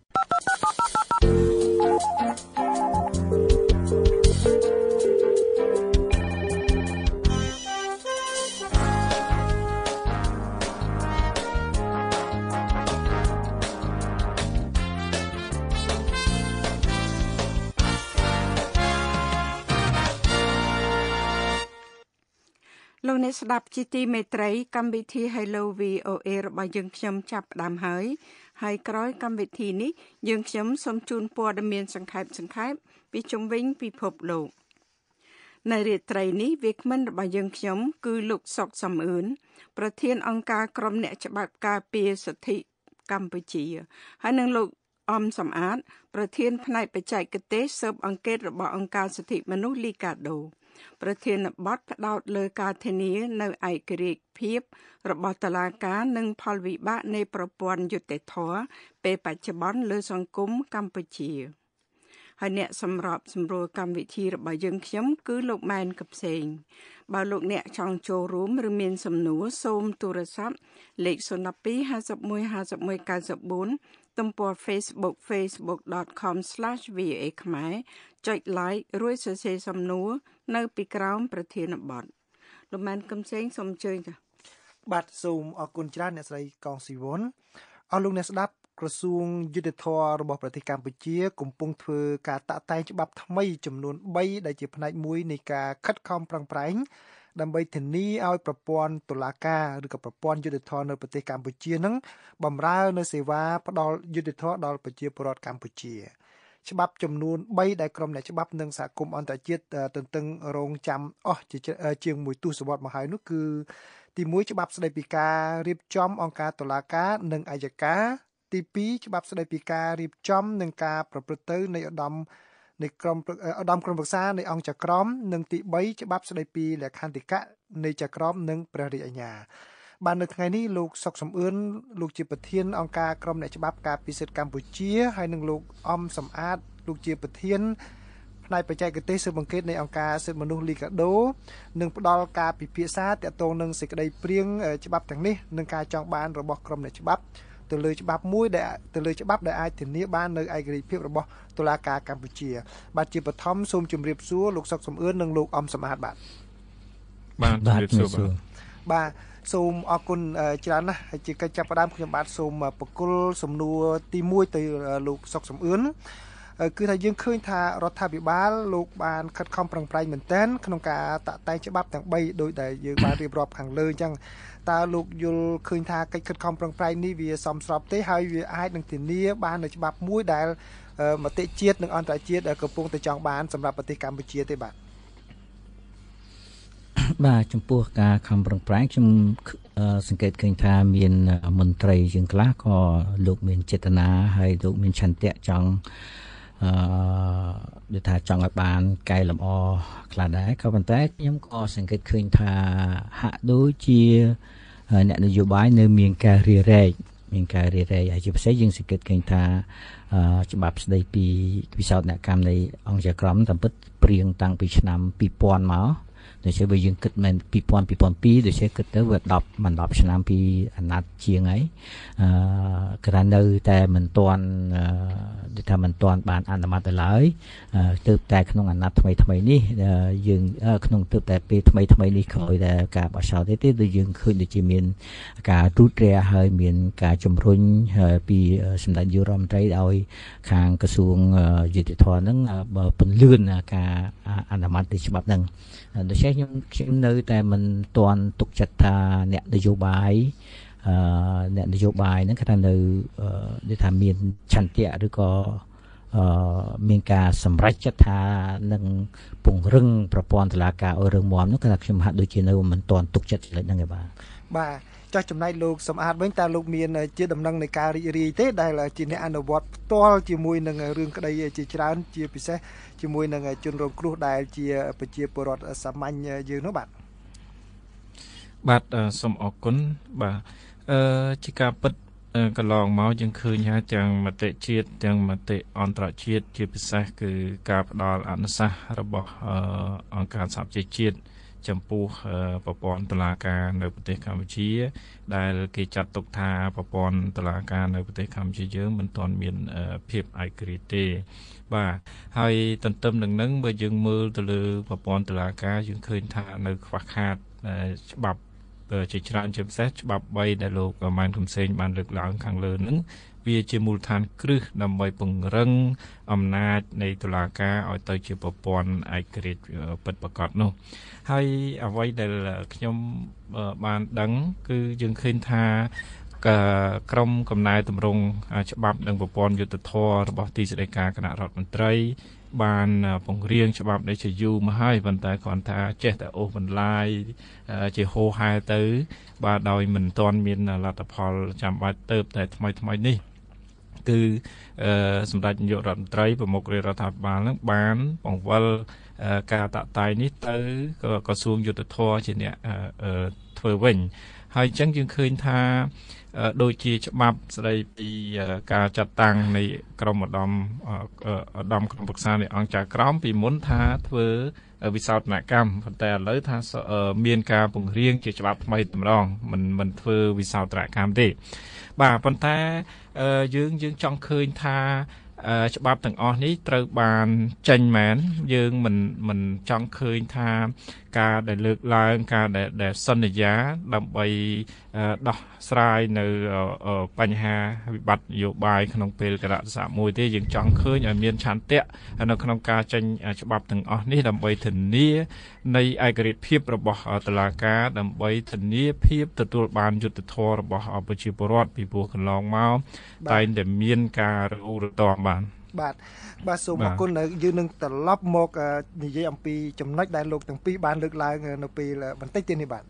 លោកអ្នកស្ដាប់ជាទីមេត្រីកម្មវិធី Hello វី អូ เอ របស់យើងខ្ញុំចាប់ផ្ដើមហើយហើយក្រោយកម្មវិធីនេះយើងខ្ញុំសូមជូនព័ត៌មានសង្ខេបសង្ខេបពីជុំវិញពិភពលោកនៅរាត្រីនេះវាគ្មិនរបស់យើងខ្ញុំគឺលោកសុកសំអឿនប្រធានអង្គការក្រមអ្នកច្បាប់ការពារសិទ្ធិកម្ពុជាហើយនឹងលោកអំសំអាតប្រធានផ្នែកបច្ចេកទេសស៊ើបអង្កេតរបស់អង្គការសិទ្ធិមនុស្សលីកាដូប្រធានបទផ្ដោតលើការធានានៅឯករាជ្យភាពរបស់តុលាការនិងផលវិបាកនៃប្រព័ន្ធយុត្តិធម៌ពេលបច្ចុប្បន្នលើសង្គមកម្ពុជាហើយអ្នកសម្របសម្រួលកម្មវិធីរបស់យើងខ្ញុំគឺលោកម៉ែនកផ្សេងបើលោកអ្នកចង់ចូលរួមឬមានសំណួរសូមទូរស័ព្ទលេខศูนย์ หนึ่ง สอง ห้า หนึ่ง ห้า หนึ่ง หนึ่ง เก้า เก้า สี่ ទំព័រ Facebook facebook dot com slash v o a ខ្មែរចុច like រួចសរសេរសំណួរនៅពីក្រោមប្រធានបទលោកម៉ែនកំសែងសូមអញ្ជើញចា៎
បាទសូមអរគុណច្រើនអ្នកស្រីកងស៊ីវុនអស់លោកអ្នកស្ដាប់ក្រសួងយុតិធធម៌របស់ប្រទេសកម្ពុជាកំពុងធ្វើការតាក់តែងច្បាប់ថ្មីចំនួនបីដែលជាផ្នែកមួយនៃការខិតខំប្រឹងប្រែងដើម្បីធានាឲ្យប្រព័ន្ធតុលាការឬក៏ប្រព័ន្ធយុតិធធម៌នៅប្រទេសកម្ពុជានឹងបម្រើនៅសេវាផ្ដល់យុតិធធម៌ដល់ប្រជាពលរដ្ឋកម្ពុជាច្បាប់ចំនួនបីដែលក្រុមអ្នកច្បាប់និងសហគមន៍អន្តរជាតិទន្ទឹងរង់ចាំអស់ជាងមួយទសវត្សរ៍មកហើយនោះគឺទីមួយច្បាប់ស្តីពីការរៀបចំអង្គការតុលាការនិងអัยការទីពីរច្បាប់ស្តីពីការរៀបចំនិងការប្រព្រឹត្តទៅនៃឧត្តមនៃក្រុមឧត្តមក្រុមប្រឹក្សានៃអង្គចក្រមនិងទីបីច្បាប់ស្តីពីលក្ខន្តិកៈនៃចក្រមនិងព្រះរាជអាជ្ញាបាននៅថ្ងៃនេះលោកសុកសំអឿនលោកជាប្រធានអង្គការក្រមអ្នកច្បាប់ការពារសិទ្ធិកម្ពុជាហើយនិងលោកអំសំអាតលោកជាប្រធានផ្នែកបច្ចេកទេសស៊ើបអង្កេតនៃអង្គការសិទ្ធិមនុស្សលីកាដូនឹងផ្ដល់ការពិភាក្សាទាក់ទងនឹងសេចក្តីព្រាងច្បាប់ទាំងនេះនិងការចង់បានរបស់ក្រមអ្នកច្បាប់ទៅលើច្បាប់មួយដែលទៅលើច្បាប់ដែលអាចធានាបាននៅឯករាជ្យភាពរបស់តុលាការកម្ពុជាបាទជាបឋមសូមជម្រាបសួរលោកសុកសំអឿននិងលោកអំសំអាតបាទ
បាទជម្រាបសួរបាទ
បាទសូមអរគុណច្រើនណាស់ហើយជាកិច្ចចាប់ផ្ដើមខ្ញុំបាទសូមបកគលសំណួរទីមួយទៅលោកសុកសំអឿនគឺថាយើងឃើញថារដ្ឋាភិបាលលោកបានខិតខំប្រឹងប្រែងមែនទែនក្នុងការតាក់តែងច្បាប់ទាំងបីដោយដែលយើងបានរៀបរាប់ខាងលើអញ្ចឹងតើលោកយល់ឃើញថាកិច្ចខិតខំប្រឹងប្រែងនេះវាសមស្របទេហើយវាអាចនឹងធានាបាននៅច្បាប់មួយដែលមតិជាតិនិងអន្តរជាតិកំពុងតែចង់បានសម្រាប់ប្រទេសកម្ពុជាទេបាទ
បាទចំពោះការខំប្រឹងប្រែងខ្ញុំសង្កេតឃើញថាមានមន្ត្រីជាងខ្លះក៏លោកមានចេតនាហើយលោកមានឆន្ទៈចង់អឺដូចថាចង់ឲ្យបានកែលម្អខ្លះដែរក៏ប៉ុន្តែខ្ញុំក៏សង្កេតឃើញថាហាក់ដូចជាអ្នកនយោបាយនៅមានការរារែកមានការរារែកហើយជាពិសេសយើងសង្កេតឃើញថាច្បាប់ស្តីពីវិសោធនកម្មនៃអង្គការក្រមតាមពិតព្រៀងតាំងពីឆ្នាំពីរពាន់មកដូច្នេះបើយើងគិតមែនពីរពាន់ ពីរពាន់ពីរ ដូច្នេះគិតទៅវាដប់មិនដប់ឆ្នាំពីអាណត្តិជាងហើយអឺគ្រាន់នៅតែមិនទាន់ដូចថាមិនទាន់បានអនុម័តទៅឡើយទើបតែក្នុងអាណត្តិថ្មីថ្មីនេះយើងក្នុងទើបតែពេលថ្មីថ្មីនេះក្រោយតែការបោះឆ្នោតទេទេយើងឃើញដូចជាមានការទូតរះហើយមានការជំរុញពីសម្ដេចនាយករដ្ឋមន្ត្រីឲ្យខាងក្រសួងយុតិធម៌ហ្នឹងពន្លឿនការអនុម័តទៅច្បាប់ហ្នឹងដូច្នេះខ្ញុំខ្ញុំនៅតែមិនទាន់ទុកចិត្តថាអ្នកនយោបាយអឺអ្នកនយោបាយហ្នឹងគាត់ថានៅដូចថាមានឆន្ទៈឬក៏អឺមានការសម្រេចចិត្តថានឹងពង្រឹងប្រព័ន្ធតុលាការឲ្យរឹងមាំនោះគាត់ថាខ្ញុំហាក់ដូចជានៅមិនទាន់ទុកចិត្តចំណុចហ្នឹងទេបាទ
បាទចុះចំណែកលោកសំអាតវិញតើលោកមានជាដំណឹងនៃការរីករាយទេដែលជាអ្នកអនុវត្តផ្ទាល់ជាមួយនឹងរឿងក្តីជាច្រើនជាពិសេសជាមួយនឹងជនរងគ្រោះដែលជាប្រជាពលរដ្ឋសាមញ្ញយើងនោះបាទ
បាទសូមអរគុណបាទអឺជាការពិតកន្លងមកយើងឃើញថាទាំងមតិជាតិទាំងមតិអន្តរជាតិជាពិសេសគឺការផ្ដល់អនុសាសន៍របស់អង្គការសហប្រជាជាតិចំពោះប្រព័ន្ធតុលាការនៅប្រទេសកម្ពុជាដែលគេចាត់ទុកថាប្រព័ន្ធតុលាការនៅប្រទេសកម្ពុជាយើងមិនទាន់មានភាពឯករាជ្យទេបាទហើយទន្ទឹមនឹងនឹងបើយើងមើលទៅលើប្រព័ន្ធតុលាការយើងឃើញថានៅខ្វះខាតច្បាប់ជាច្រើនជាពិសេសច្បាប់បីដែលលោកម៉ែន កំសែងបានលើកឡើងខាងលើហ្នឹងវាជាមូលដ្ឋានគ្រឹះដើម្បីពង្រឹងអំណាចនៃតុលាការឲ្យទៅជាប្រព័ន្ធឯករាជ្យពិតប្រាកដនោះហើយអ្វីដែលខ្ញុំបានដឹងគឺយើងឃើញថាក្រមកំណែតម្រង់ច្បាប់និងប្រព័ន្ធយុត្តិធម៌របស់ទីស្តីការគណៈរដ្ឋមន្ត្រីបានពង្រៀងច្បាប់ដែលជាយូរមកហើយប៉ុន្តែគ្រាន់ថាចេះតែអូសបន្លាយជាហូរហែទៅបាទដោយមិនទាន់មានលទ្ធផលចាំបាច់ទៅតែថ្មីថ្មីនេះគឺសម្ដេចនាយករដ្ឋមន្ត្រីប្រមុខរាជរដ្ឋាភិបាលនឹងបានបង្វិលការតាក់តែងនេះទៅក្រសួងយុត្តិធម៌ជាអ្នកធ្វើវិញហើយអញ្ចឹងយើងឃើញថាដូចជាច្បាប់ស្ដីពីការចាត់តាំងនៃក្រុមឧត្តមឧត្តមក្រុមប្រឹក្សានៃអង្គការក្រមពីមុនថាធ្វើវិសោធនកម្មប៉ុន្តែឥឡូវថាមានការពង្រៀងជាច្បាប់ថ្មីតម្រងមិនមិនធ្វើវិសោធនកម្មទេបាទប៉ុន្តែយើងយើងចង់ឃើញថាច្បាប់ទាំងអស់នេះត្រូវបានចេញមែនយើងមិនមិនចង់ឃើញថាការដែលលើកឡើងការដែលសន្យាដើម្បីដោះស្រាយនៅបញ្ហាវិបត្តិនយោបាយក្នុងពេលកលៈទេសៈមួយទេយើងចង់ឃើញឲ្យមានឆន្ទៈនៅក្នុងការចេញច្បាប់ទាំងអស់នេះដើម្បីធានានៃឯករាជ្យភាពរបស់តុលាការដើម្បីធានាភាពទទួលបានយុត្តិធម៌របស់ប្រជាពលរដ្ឋពីព្រោះកន្លងមកតែងតែមានការរអ៊ូរទាំបាន
បាទបាទសូមអរគុណយើងនឹងត្រឡប់មកនិយាយអំពីចំណុចដែលលោកទាំងពីរបានលើកឡើងនៅពេលបន្តិចទៀតនេះបាទ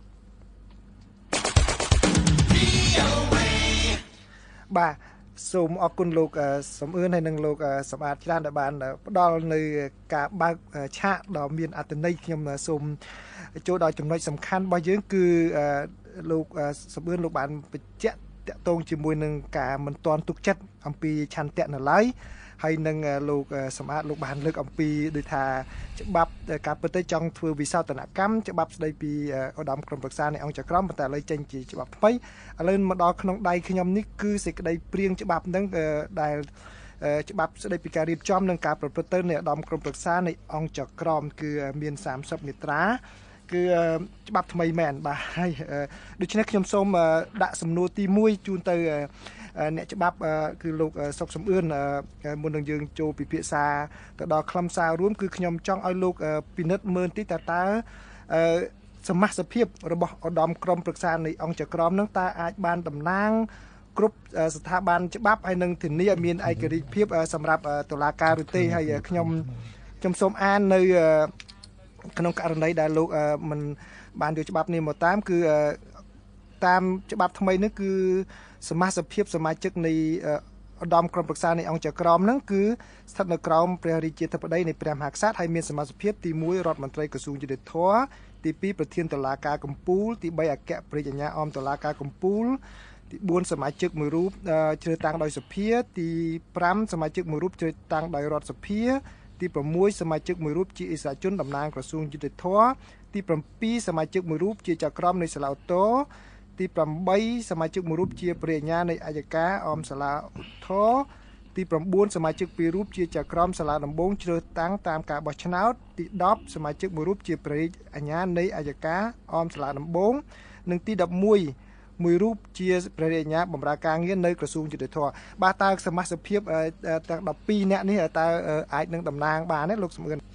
បាទសូមអរគុណលោកសំអឿនហើយនិងលោកសម្បត្តិច្រើនដែលបានផ្ដល់នៅការបើកឆាកដ៏មានអត្ថន័យខ្ញុំសូមចូលដល់ចំណុចសំខាន់របស់យើងគឺលោកសំអឿនលោកបានបញ្ជាក់តកតងជាមួយនឹងការមិនទាន់ទុកចិត្តអំពីឆន្ទៈនៅឡើយហើយនឹងលោកសម្បត្តិលោកបានលើកអំពីដូចថាច្បាប់ការពិតទៅចង់ធ្វើវិសោធនកម្មច្បាប់ស្ដីពីឧត្តមក្រុមប្រឹក្សានៃអង្គចក្រមប៉ុន្តែឥឡូវចេញជាច្បាប់ថ្មីឥឡូវមកដល់ក្នុងដៃខ្ញុំនេះគឺសេចក្តីព្រៀងច្បាប់ហ្នឹងដែលច្បាប់ស្ដីពីការរៀបចំនិងការប្រព្រឹត្តទៅនៃឧត្តមក្រុមប្រឹក្សានៃអង្គចក្រមគឺមានសាមសិបមាត្រាគឺច្បាប់ថ្មីមែនបាទហើយដូច្នេះខ្ញុំសូមដាក់សំណួរទីមួយជូនទៅអ្នកច្បាប់គឺលោកសុកសំអឿនមុននឹងយើងចូលពិភាក្សាទៅដល់ខ្លឹមសាររួមគឺខ្ញុំចង់ឲ្យលោកពិនិត្យមើលតិចតើតើសមាជិកភាពរបស់ឧត្តមក្រុមប្រឹក្សានៃអង្គចក្រមនឹងតើអាចបានតំណាងគ្រប់ស្ថាប័នច្បាប់ហើយនឹងធានាឲ្យមានឯករាជ្យភាពសម្រាប់តុលាការឬទេហើយខ្ញុំខ្ញុំសូមអាននៅក្នុងករណីដែលលោកមិនបានយកច្បាប់នេះមកតាមគឺតាមច្បាប់ថ្មីនេះគឺសមាជិកភាពសមាជិកនៃឧត្តមក្រុមប្រឹក្សានៃអង្គចក្រមហ្នឹងគឺស្ថិតនៅក្រោមព្រះរាជាធិបតីនៃព្រះមហាក្សត្រហើយមានសមាជិកភាពទីមួយរដ្ឋមន្ត្រីក្រសួងយុតិធធម៌ទីពីរប្រធានតុលាការកំពូលទីបីអគ្គព្រះរាជអាជ្ញាអមតុលាការកំពូលទីបួនសមាជិកមួយរូបជ្រើសតាំងដោយសភាទីប្រាំសមាជិកមួយរូបជ្រើសតាំងដោយរដ្ឋសភាទី6សមាជិកមួយរូបជាអិសរាជជនតំណាងក្រសួងយុតិធធម៌ទី7សមាជិកមួយរូបជាចៅក្រមនៃសាលាឧទ្ធរទី8សមាជិកមួយរូបជាព្រះញ្ញានៃអัยការអមសាលាឧទ្ធរទី9សមាជិកពីររូបជាចៅក្រមសាលាដំបងជ្រើសតាំងតាមការបោះឆ្នោតទី10សមាជិកមួយរូបជាព្រះរាជអាជ្ញានៃអัยការអមសាលាដំបងនិងទី11មួយរូបជាព្រះរាជអាជ្ញាបម្រើការងារនៅក្រសួងយុតិធធម៌បាទតើសមាជិកភាពទាំង12នាក់នេះតើអាចនឹងតំណាងបានទេលោកសំអឿន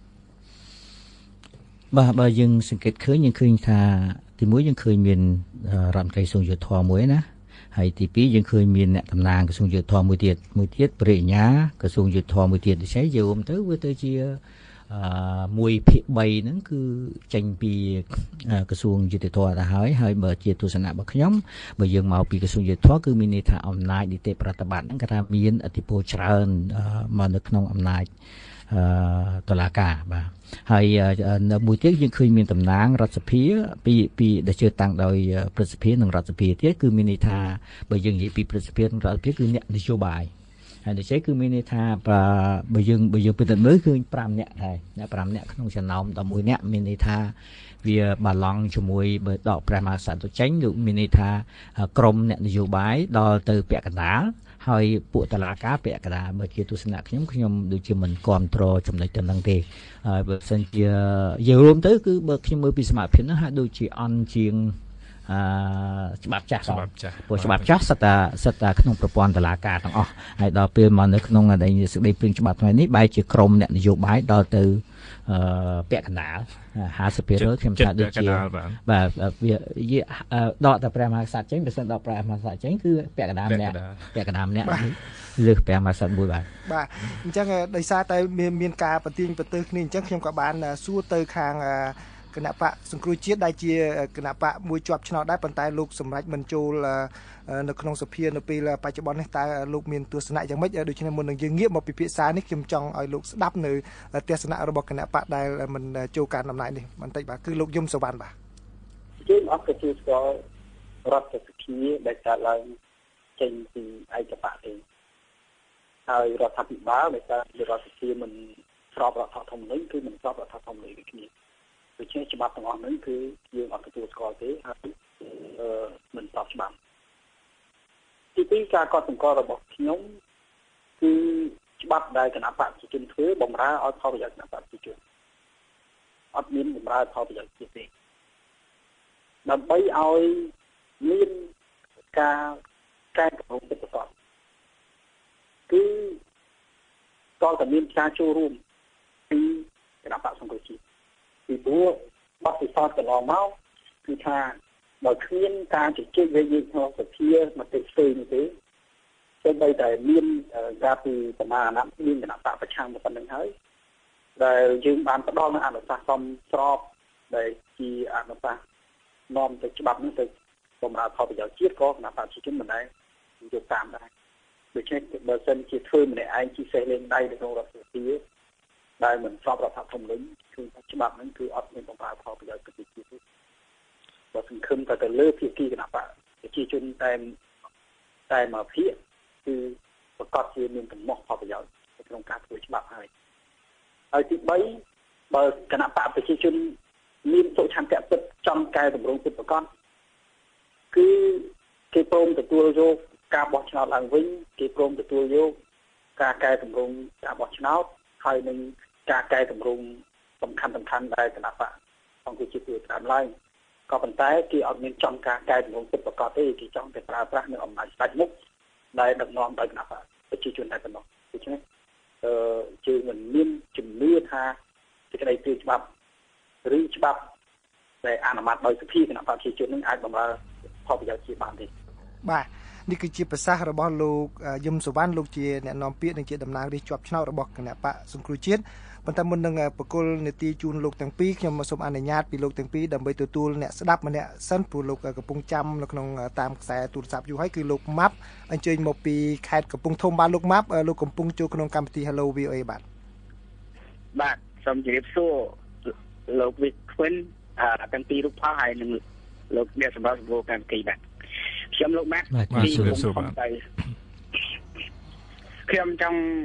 បាទបើយើងសង្កេតឃើញយើងឃើញថាទីមួយយើងឃើញមានរដ្ឋមន្ត្រីក្រសួងយុតិធធម៌មួយណាហើយទីពីរយើងឃើញមានអ្នកតំណាងក្រសួងយុតិធធម៌មួយទៀតមួយទៀតព្រះរាជអាជ្ញាក្រសួងយុតិធធម៌មួយទៀតដូច្នេះយើងទៅវាទៅជាអឺមួយភាគ3ហ្នឹងគឺចេញពីក្រសួងយុតិធធម៌ទៅហើយហើយបើជាទស្សនៈរបស់ខ្ញុំបើយើងមកពីក្រសួងយុតិធធម៌គឺមានន័យថាអំណាចនីតិប្រតិបត្តិហ្នឹងគេថាមានឥទ្ធិពលច្រើនមកនៅក្នុងអំណាចអឺតុលាការបាទហើយនៅមួយទៀតយើងឃើញមានតំណាងរដ្ឋសភាពីពីដែលជឿតាំងដោយព្រឹទ្ធសភានិងរដ្ឋសភាទៀតគឺមានន័យថាបើយើងនិយាយពីព្រឹទ្ធសភានិងរដ្ឋសភាគឺអ្នកនយោបាយហើយដូច្នេះគឺមានន័យថាបើយើងបើយើងពិនិត្យមើលគឺ5នាក់ដែរអ្នក5នាក់ក្នុងចំណោម11នាក់មានន័យថាវាបាឡង់ជាមួយបើដកព្រះមហាក្សត្រទៅចេញគឺមានន័យថាក្រមអ្នកនយោបាយដល់ទៅពាក់កណ្ដាលហើយពួកតុលាការពាក់កណ្ដាលបើជាទស្សនៈខ្ញុំខ្ញុំដូចជាមិនគ្រប់គ្រងចំណុចទៅនឹងទេហើយបើសិនជាយើងរួមទៅគឺបើខ្ញុំមើលពីសមត្ថភាពហ្នឹងហាក់ដូចជាអន់ជាងអឺច្បាប់ចាស់ច្បាប់ចាស់ព្រោះច្បាប់ចាស់សិតតែសិតតែក្នុងប្រព័ន្ធតុលាការទាំងអស់ហើយដល់ពេលមកនៅក្នុងសេចក្តីព្រៀងច្បាប់ថ្មីនេះបែរជាក្រមអ្នកនយោបាយដល់ទៅអឺពាក់កណ្ដាល50%ខ្ញុំថាដូចជាបាទវាដកតែព្រះមហាក្សត្រចេញបើសិនដកព្រះមហាក្សត្រចេញគឺពាក់កណ្ដាលម្នាក់ពាក់កណ្ដាលម្នាក់លើសព្រះមហាក្សត្រមួយបាទ
បាទអញ្ចឹងដោយសារតែមានមានការប្រទាញប្រទើគ្នាអញ្ចឹងខ្ញុំក៏បានសួរទៅខាងគណៈបកសង្គ្រោះជាតិដែលជាគណៈបកមួយជាប់ឆ្នោតដែរប៉ុន្តែលោកសម្រេចមិនចូលនៅក្នុងសភានៅពេលបច្ចុប្បន្ននេះតើលោកមានទស្សនៈយ៉ាងម៉េចដូច្នេះមុននឹងយើងងាកមកពិភាក្សានេះខ្ញុំចង់ឲ្យលោកស្ដាប់នៅទស្សនៈរបស់គណៈបកដែលមិនចូលការដំណើរនេះបន្តិចបាទគឺលោកយមសវណ្ណបាទ
យើងអត់ទទួលស្គាល់រដ្ឋសភាដែលកើតឡើងចេញពីឯកបកទេហើយរដ្ឋាភិបាលដែលកើតពីរដ្ឋសភាមិនស្របរដ្ឋធម្មនុញ្ញគឺមិនស្របរដ្ឋធម្មនុញ្ញដូចគ្នាដូច្នេះច្បាប់ទាំងអស់ហ្នឹងគឺយើងអត់ទទួលស្គាល់ទេហើយអឺមិនស្របច្បាប់ទីពីរការកត់សម្គាល់របស់ខ្ញុំគឺច្បាប់ដែលគណៈបកប្រជាជនធ្វើបំរើឲ្យផលប្រយោជន៍គណៈបកប្រជាជនអត់មានបំរើផលប្រយោជន៍ជាតិទេដើម្បីឲ្យមានការកែប្រែពិតប្រាកដគឺតើតើមានការចូលរួមពីគណៈបកសង្គ្រោះជាតិពីព្រោះបទពិសោធន៍កន្លងមកគឺថាបើគ្មានការជជែកវែងញែកក្នុងសភាមតិផ្សេងទេសូម្បីតែមានការពីសមាគមមានគណៈបកប្រឆាំងប៉ុណ្្នឹងហើយដែលយើងបានផ្ដល់នូវអនុសាសន៍សមស្របដែលជាអនុសាសន៍នាំទៅច្បាប់នេះទៅបម្រើផលប្រយោជន៍ជាតិក៏គណៈបកប្រជាជនមិនដែរយកតាមដែរដូច្នេះបើសិនជាធ្វើម្នាក់ឯងជិះសេះលេងដៃនៅក្នុងរដ្ឋសភាដែលមិនស្របរដ្ឋធម្មនុញ្ញគឺច្បាប់ហ្នឹងគឺអត់មានបម្រើផលប្រយោជន៍ប្រជាជាតិទេបើសង្ឃឹមតែទៅលើភាគីគណៈបកប្រជាជនតែតែមកភាគគឺប្រកាសជាមានកំណត់ផលប្រយោជន៍ក្នុងការធ្វើច្បាប់ហើយហើយទី3បើគណៈបកប្រជាជនមានសុឆន្ទៈពិតចង់កែតម្រង់ពិតប្រកបគឺគេព្រមទទួលយកការបោះឆ្នោតឡើងវិញគេព្រមទទួលយកការកែតម្រង់ការបោះឆ្នោតហើយនឹងការកែតម្រង់សំខាន់សំខាន់ដែលគណៈបកអង្គជាធ្វើតាមឡើងក៏ប៉ុន្តែគេអត់មានចង់ការកែតម្រង់ពិតប្រាកដទេគេចង់តែប្រើប្រាស់នៅអំណាចស្ដេចមុខដែលដឹកនាំដោយគណៈបកប្រជាជនតែប៉ុណ្ណោះដូច្នេះអឺជើងមិនមានជំនឿថាសេចក្តីព្រាងច្បាប់ឬច្បាប់ដែលអនុម័តដោយសភាគណៈបកប្រជាជននឹងអាចបម្រើផលប្រយោជន៍ជាបានទេ
បាទនេះគឺជាប្រសាសន៍របស់លោកយមសវណ្ណលោកជាអ្នកនាំពាក្យនិងជាតំណាងរាស្ត្រជាប់ឆ្នោតរបស់គណៈបកសង្គ្រោះជាតិប៉ុន្តែមុននឹងបកគលនីតិជូនលោកទាំងពីរខ្ញុំសូមអនុញ្ញាតពីលោកទាំងពីរដើម្បីទទួលអ្នកស្ដាប់ម្នាក់សិនព្រោះលោកកំពុងចាំនៅក្នុងតាមខ្សែទូរស័ព្ទយូរហើយគឺលោកម៉ាប់អញ្ជើញមកពីខេត្តកំពង់ធំបាទលោកម៉ាប់លោកកំពុងចូលក្នុងកម្មវិធី Hello វី អូ អេ បាទ
បាទសូមជម្រាបសួរលោកវិក្វិនអឺទាំងពីររូបផងហើយនឹងលោកអ្នកសម្រាប់សម្បូរកម្មវិធីបាទខ្ញុំលោកម៉ាប់ពីខ្ញុំចង់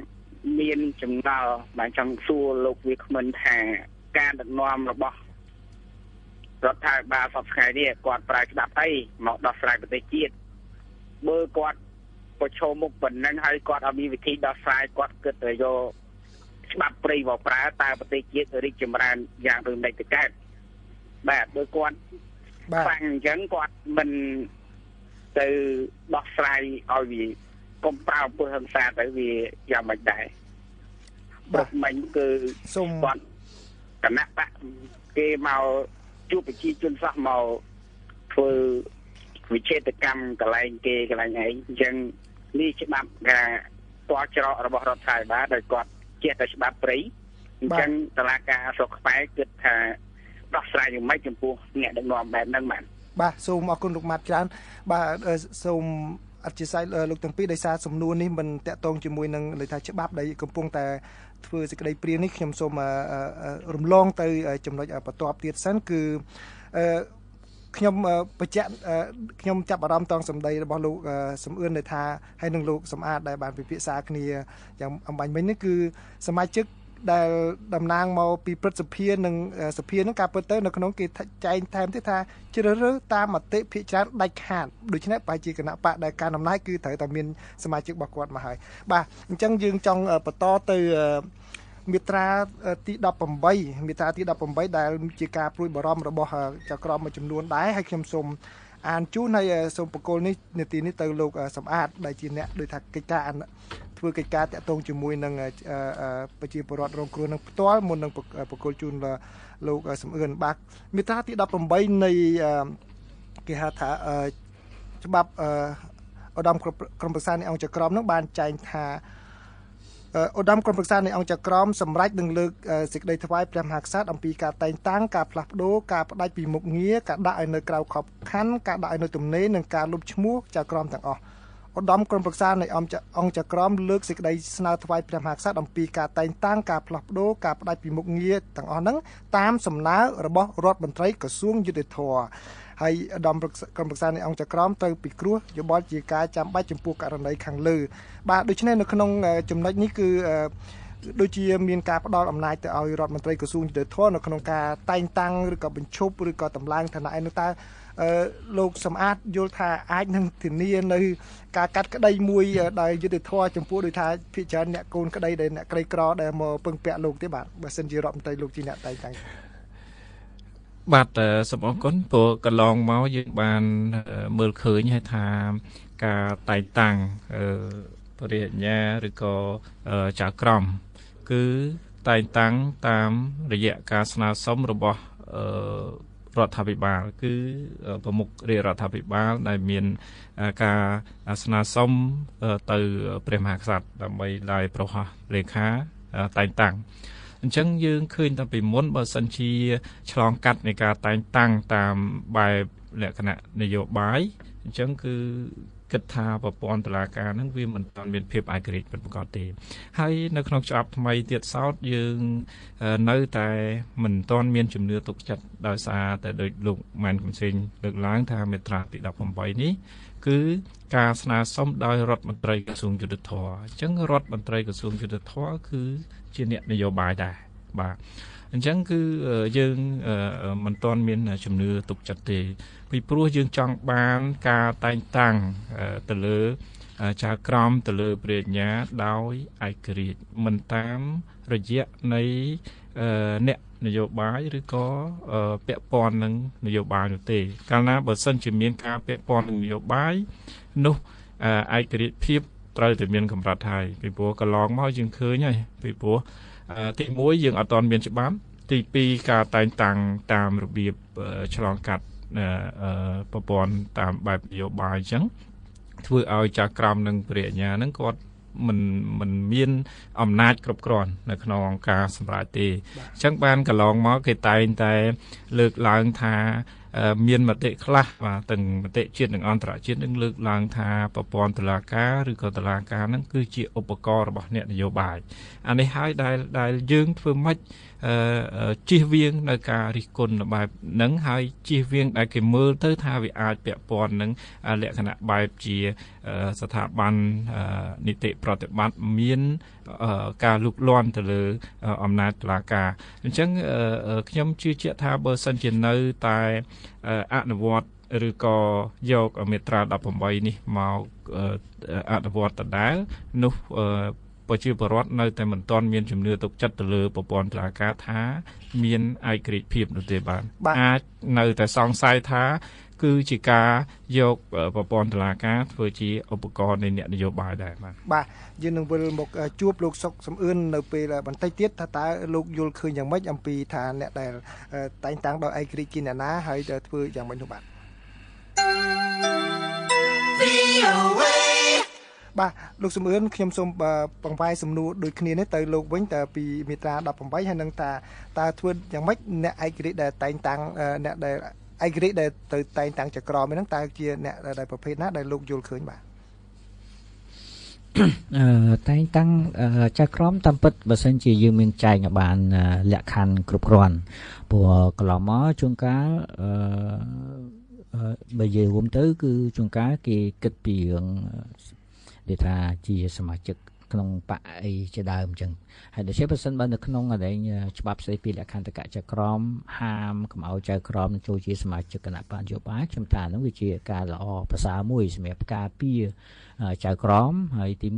មានចំណល់បានចង់សួរលោកវាគ្មិនថាការដឹកនាំរបស់រដ្ឋាភិបាលសពថ្ងៃនេះគាត់ប្រើច្បាប់អីមកដោះស្រាយប្រទេសជាតិបើគាត់ប្រឈមមុខប៉ុណ្ណឹងហើយគាត់អត់មានវិធីដោះស្រាយគាត់គិតទៅយកច្បាប់ព្រៃមកប្រើតើប្រទេសជាតិរីកចម្រើនយ៉ាងដូចម្តេចទៅកើតបាទបើគាត់ខ្លាំងអញ្ចឹងគាត់មិនទៅដោះស្រាយឲ្យវាកុំប្រើអំពើហិង្សាទៅវាយ៉ាងម៉េចដែរបាទមិញគឺសូមគាត់គណៈបកគេមកជួបប្រជាជនសោះមកធ្វើវិឆេទកម្មកន្លែងគេកន្លែងឯងអញ្ចឹងនេះច្បាប់ការតល់ច្រករបស់រដ្ឋាភិបាលដោយគាត់ចេះតែច្បាប់ព្រៃអញ្ចឹងតឡាការស្រុកខ្មែរគិតថាដោះស្រាយយ៉ាងម៉េចចំពោះអ្នកដឹកនាំបែបហ្នឹងបាទ
បាទសូមអរគុណលោកម៉ាត់ច្រើនបាទសូមអធិស្ឋានលោកទាំងពីរដោយសារសំណួរនេះមិនតាក់ទងជាមួយនឹងន័យថាច្បាប់ដែលកំពុងតែធ្វើសេចក្តីព្រាងនេះខ្ញុំសូមរំលងទៅចំណុចបន្ទាប់ទៀតសិនគឺខ្ញុំបញ្ជាក់ខ្ញុំចាប់អារម្មណ៍តងសម្ដីរបស់លោកសំអឿនដែលថាហើយនឹងលោកសំអាតដែលបានពិភាក្សាគ្នាយ៉ាងអំបញ្ញមិញនេះគឺសមាជិកដែលតំណាងមកពីព្រឹទ្ធសភានិងសភានឹងការពិតទៅនៅក្នុងគេចែងថែមទៀតថាជ្រើសរើសតាមមតិភាគច្រើនដាច់ខាតដូច្នេះប្រហែលជាគណៈបកដែលការអំណាចគឺត្រូវតែមានសមាជិករបស់គាត់មកហើយបាទអញ្ចឹងយើងចង់បន្តទៅមាត្រាទីដប់ប្រាំបីមាត្រាទីដប់ប្រាំបីដែលជាការព្រួយបារម្ភរបស់ចៅក្រមមួយចំនួនដែរហើយខ្ញុំសូមអានជូនហើយសូមបកគលនេះនាទីនេះទៅលោកសំអាតដែលជាអ្នកដោយថាកិច្ចការធ្វើកិច្ចការតាក់ទងជាមួយនឹងប្រជាពលរដ្ឋរងគ្រោះនឹងផ្ទាល់មុននឹងបកគលជូនលោកសំអឿនបាទមាត្រាទីដប់ប្រាំបីនៃគេហៅថាច្បាប់ឧត្តមក្រុមប្រឹក្សានៃអង្គចក្រមនឹងបានចែងថាឧត្តមក្រុមប្រឹក្សានៃអង្គចក្រមសម្រាប់នឹងលើកសេចក្តីថ្វាយព្រះមហាក្សត្រអំពីការតែងតាំងការផ្លាស់ប្ដូរការផ្ដាច់ពីមុខងារការដាក់ឲ្យនៅក្រៅខប់ខណ្ឌការដាក់ឲ្យនៅទំនេរនិងការលុបឈ្មោះចៅក្រមទាំងអស់ឧត្តមក្រុមប្រឹក្សានៃអង្គចក្រមលើកសេចក្តីស្នើថ្វាយព្រះមហាក្សត្រអំពីការតែងតាំងការផ្លាស់ប្ដូរការផ្ដាច់ពីមុខងារទាំងអស់ហ្នឹងតាមសំណើរបស់រដ្ឋមន្ត្រីក្រសួងយុតិធធម៌ហើយឧត្តមក្រុមប្រឹក្សានៃអង្គចក្រមត្រូវពិគ្រោះយោបល់ជាការចាំបាច់ចំពោះករណីខាងលើបាទដូច្នេះនៅក្នុងចំណុចនេះគឺដូចជាមានការផ្ដល់អំណាចទៅឲ្យរដ្ឋមន្ត្រីក្រសួងយុតិធធម៌នៅក្នុងការតែងតាំងឬក៏បញ្ឈប់ឬក៏តម្លើងឋានៈឯនោះតើលោកសំអាតយល់ថាអាចនឹងធានានៅការកាត់ក្តីមួយដោយយុតិធធម៌ចំពោះដោយថាភិជាអ្នកកូនក្តីដែលអ្នកក្រីក្រដែលមកពឹងពាក់លោកទេបាទបើសិនជារដ្ឋមន្ត្រីលោកជាអ្នកតែងតាំង
បាទសូមអរគុណព្រោះកន្លងមកយើងបានមើលឃើញហើយថាការតែងតាំងបរិញ្ញា ឬក៏ចៅក្រមគឺតែងតាំងតាមរយៈការស្នើសុំរបស់រដ្ឋាភិបាលគឺប្រមុខរាជរដ្ឋាភិបាលដែលមានការស្នើសុំទៅព្រះមហាក្សត្រដើម្បីឡាយប្រហោះលេខាតែងតាំងអញ្ចឹងយើងឃើញតាំងពីមុនបើសិនជាឆ្លងកាត់នៃការតែងតាំងតាមបែបលក្ខណៈនយោបាយអញ្ចឹងគឺគិតថាប្រព័ន្ធតុលាការហ្នឹងវាមិនទាន់មានភាពឯករាជ្យពិតប្រាកដទេហើយនៅក្នុងច្បាប់ថ្មីទៀតសោតយើងនៅតែមិនទាន់មានជំនឿទុកចិត្តដោយសារតែដោយលោកម៉ែនកំសែងលើកឡើងថាមាត្រាទីដប់ប្រាំបីនេះគឺការស្នើសុំដោយរដ្ឋមន្ត្រីក្រសួងយុតិធធម៌អញ្ចឹងរដ្ឋមន្ត្រីក្រសួងយុតិធធម៌គឺជាអ្នកនយោបាយដែរបាទអញ្ចឹងគឺយើងមិនទាន់មានជំនឿទុកចិត្តទេពីព្រោះយើងចង់បានការតែងតាំងទៅលើចៅក្រមទៅលើព្រះញ្ញាដោយឯករាជ្យមិនតាមរយៈនៃអ្នកនយោបាយឬក៏ពាក់ព័ន្ធនឹងនយោបាយនោះទេកាលណាបើសិនជាមានការពាក់ព័ន្ធនឹងនយោបាយនោះឯករាជ្យភាពត្រូវតែមានកម្រិតហើយពីព្រោះកន្លងមកយើងឃើញហើយពីព្រោះទីមួយយើងអត់ទាន់មានច្បាប់ទីពីរការតែងតាំងតាមរបៀបឆ្លងកាត់ប្រព័ន្ធតាមបែបនយោបាយអញ្ចឹងធ្វើឲ្យចៅក្រមនិងព្រះញ្ញាហ្នឹងគាត់មិនមិនមានអំណាចគ្រប់គ្រាន់នៅក្នុងអង្គការសម្រាប់ទេអញ្ចឹងបានកន្លងមកគេតែងតែលើកឡើងថាមានមតិខ្លះបាទទាំងមតិជាតិនិងអន្តរជាតិនឹងលើកឡើងថាប្រព័ន្ធតុលាការឬក៏តុលាការហ្នឹងគឺជាឧបករណ៍របស់អ្នកនយោបាយអានេះហើយដែលដែលយើងធ្វើម៉េចជៀសវាងនៅការរិះគន់បែបហ្នឹងហើយជៀសវាងដែលគេមើលទៅថាវាអាចពាក់ព័ន្ធនឹងលក្ខណៈបែបជាស្ថាប័ននីតិប្រតិបត្តិមានការលូកលាន់ទៅលើអំណាចតុលាការអញ្ចឹងខ្ញុំជឿជាក់ថាបើសិនជានៅតែអនុវត្តឬក៏យកមាត្រាដប់ប្រាំបីនេះមកអនុវត្តដដែលនោះប្រជាពលរដ្ឋនៅតែមិនទាន់មានជំនឿទុកចិត្តទៅលើប្រព័ន្ធតុលាការថាមានឯករាជ្យភាពនោះទេបាទអាចនៅតែសង្ស័យថាគឺជាការយកប្រព័ន្ធតុលាការធ្វើជាឧបករណ៍នៃអ្នកនយោបាយដែរបាទ
បាទយើងនឹងវិលមកជួបលោកសុកសំអឿននៅពេលបន្តិចទៀតថាតើលោកយល់ឃើញយ៉ាងម៉េចអំពីថាអ្នកដែលតែងតាំងដោយឯករាជ្យជាអ្នកណាហើយធ្វើយ៉ាងម៉េចនោះបាទបាទលោកសំអឿនខ្ញុំសូមបង្ហាញសំណួរដូចគ្នានេះទៅលោកវិញតើពីមាត្រាដប់ប្រាំបីហើយនឹងថាតើធ្វើយ៉ាងម៉េចអ្នកឯករាជ្យដែលតែងតាំងអ្នកដែលឯករាជ្យដែលទៅតែងតាំងចក្រមហ្នឹងតើជាអ្នកដែលប្រភេទណាដែលលោកយល់ឃើញបាទ
អឺតែងតាំងចក្រមតាមពិតបើសិនជាយើងមានចែកឲ្យបានលក្ខខណ្ឌគ្រប់គ្រាន់ព្រោះកន្លងមកជួនកាលអឺបើយើងរួមទៅគឺជួនកាលគេគិតពីរឿងដែលថាជាសមាជិកក្នុងបកអីជាដើមអញ្ចឹងហើយដូចជាបើសិនបើនៅក្នុងអដែងច្បាប់ស្ដីពីលក្ខន្តិកៈចក្រមហាមកុំឲ្យចៅក្រមចូលជាសមាជិកគណៈបកនយោបាយខ្ញុំថាហ្នឹងវាជាការល្អប្រសើរមួយសម្រាប់ការពារចៅក្រមហើយទី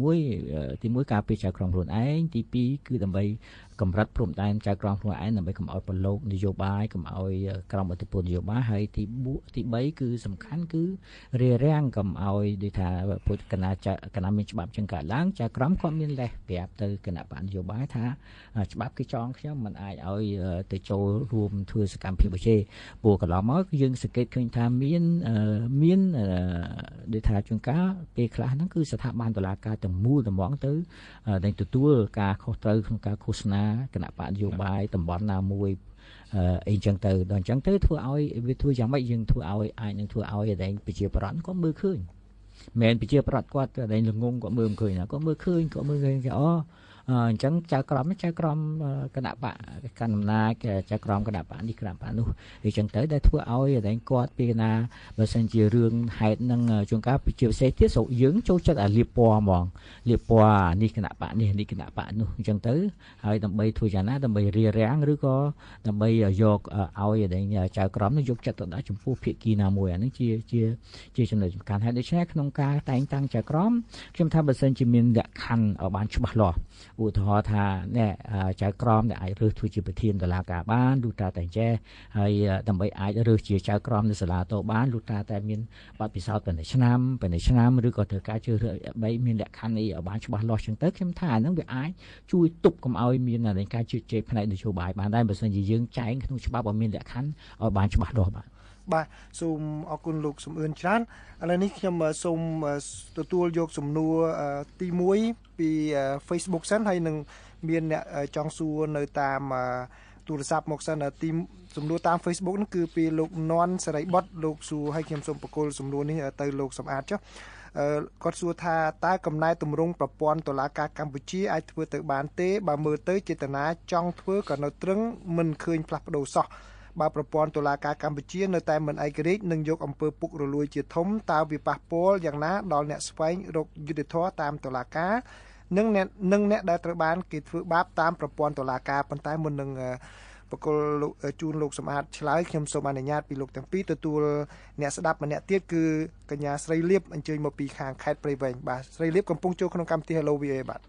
1ទី1ការពារចៅក្រមខ្លួនឯងទី2គឺដើម្បីកម្រិតព្រំដែនចៅក្រមខ្លួនឯងដើម្បីកុំឲ្យប្រឡូកនយោបាយកុំឲ្យក្រមអធិបតេយ្យនយោបាយហើយទីទី3គឺសំខាន់គឺរារាំងកុំឲ្យដូចថាពុទ្ធគណៈគណៈមានច្បាប់ចឹងកើតឡើងចៅក្រមគាត់មានលេសប្រាប់ទៅគណៈបកនយោបាយថាច្បាប់គេចងខ្ញុំមិនអាចឲ្យទៅចូលរួមធ្វើសកម្មភាពទេព្រោះកន្លងមកយើងសង្កេតឃើញថាមានមានដូចថាជួនកាលពេលខ្លះហ្នឹងគឺស្ថាប័នតុលាការទាំងមូលតម្ងទៅដែលទទួលការខុសត្រូវក្នុងការឃោសនាគណៈបកនយោបាយតំបន់ណាមួយអីចឹងទៅដល់អញ្ចឹងទៅធ្វើឲ្យវាធ្វើយ៉ាងម៉េចយើងធ្វើឲ្យអាចនឹងធ្វើឲ្យតែប្រជាប្រដ្ឋគាត់មើលឃើញមិនប្រជាប្រដ្ឋគាត់តែល្ងងគាត់មើលមិនឃើញណាគាត់មើលឃើញគាត់មើលឃើញថាអូអញ្ចឹងចៅក្រមចៅក្រមគណៈបកកណ្ដាលអំណាចចៅក្រមគណៈបកនេះគណៈបកនោះអញ្ចឹងទៅដែលធ្វើឲ្យតែគាត់ពីណាបើសិនជារឿងហេតុនឹងជួនកាលជាពិសេសទៀតស្រុកយើងចូលចិត្តអាលៀបពណ៌ហ្មងលៀបពណ៌នេះគណៈបកនេះនេះគណៈបកនោះអញ្ចឹងទៅហើយដើម្បីធ្វើយ៉ាងណាដើម្បីរារាំងឬក៏ដើម្បីយកឲ្យតែចៅក្រមនោះយកចិត្តទុកដាក់ចំពោះភាគីណាមួយអានេះជាជាជាចំណុចសំខាន់ហើយដូច្នេះក្នុងការតែងតាំងចៅក្រមខ្ញុំថាបើសិនជាមានលក្ខខណ្ឌឲ្យបានច្បាស់លាស់ឧទាហរណ៍ថាអ្នកចៅក្រមដែលអាចរើសធ្វើជាប្រធានតុលាការបានលុះត្រាតែចេះហើយដើម្បីអាចរើសជាចៅក្រមនៅសាលាតោបានលុះត្រាតែមានបទពិសោធន៍ប៉ុន្តែឆ្នាំប៉ុន្តែឆ្នាំឬក៏ត្រូវការជ្រើសរើសបីមានលក្ខខណ្ឌនេះឲ្យបានច្បាស់លាស់ចឹងទៅខ្ញុំថាអាហ្នឹងវាអាចជួយទប់កុំឲ្យមានការជឿជែកផ្នែកនយោបាយបានដែរបើមិនជាយើងចែងក្នុងច្បាប់ឲ្យមានលក្ខខណ្ឌឲ្យបានច្បាស់លាស់បាទ
បាទសូមអរគុណលោកសំអឿនច្រើនឥឡូវនេះខ្ញុំសូមទទួលយកសំណួរទី1ពី Facebook សិនហើយនឹងមានអ្នកចង់សួរនៅតាមទូរស័ព្ទមកសិនទីសំណួរតាម Facebook នេះគឺពីលោកននសេរីបុតលោកសួរហើយខ្ញុំសូមបកគោលសំណួរនេះទៅលោកសំអាតចុះគាត់សួរថាតើកំណែតម្រង់ប្រព័ន្ធតុលាការកម្ពុជាអាចធ្វើទៅបានទេបើមើលទៅចេតនាចង់ធ្វើក៏នៅត្រឹងមិនឃើញផ្លាស់ប្ដូរសោះបើប្រព័ន្ធតុលាការកម្ពុជានៅតែមិនឯករាជ្យនឹងយកអំពើពុករលួយជាធំតើវាប៉ះពាល់យ៉ាងណាដល់អ្នកស្វែងរកយុត្តិធម៌តាមតុលាការនិងអ្នកនិងអ្នកដែលត្រូវបានគេធ្វើបាបតាមប្រព័ន្ធតុលាការប៉ុន្តែមុននឹងបកគលជូនលោកសម្អាតឆ្លើយខ្ញុំសូមអនុញ្ញាតពីលោកទាំងពីរទទួលអ្នកស្ដាប់ម្នាក់ទៀតគឺកញ្ញាស្រីលៀបអញ្ជើញមកពីខាងខេត្តព្រៃវែងបាទស្រីលៀបកំពុងចូលក្នុងកម្មវិធី Hello វី អូ អេ បាទ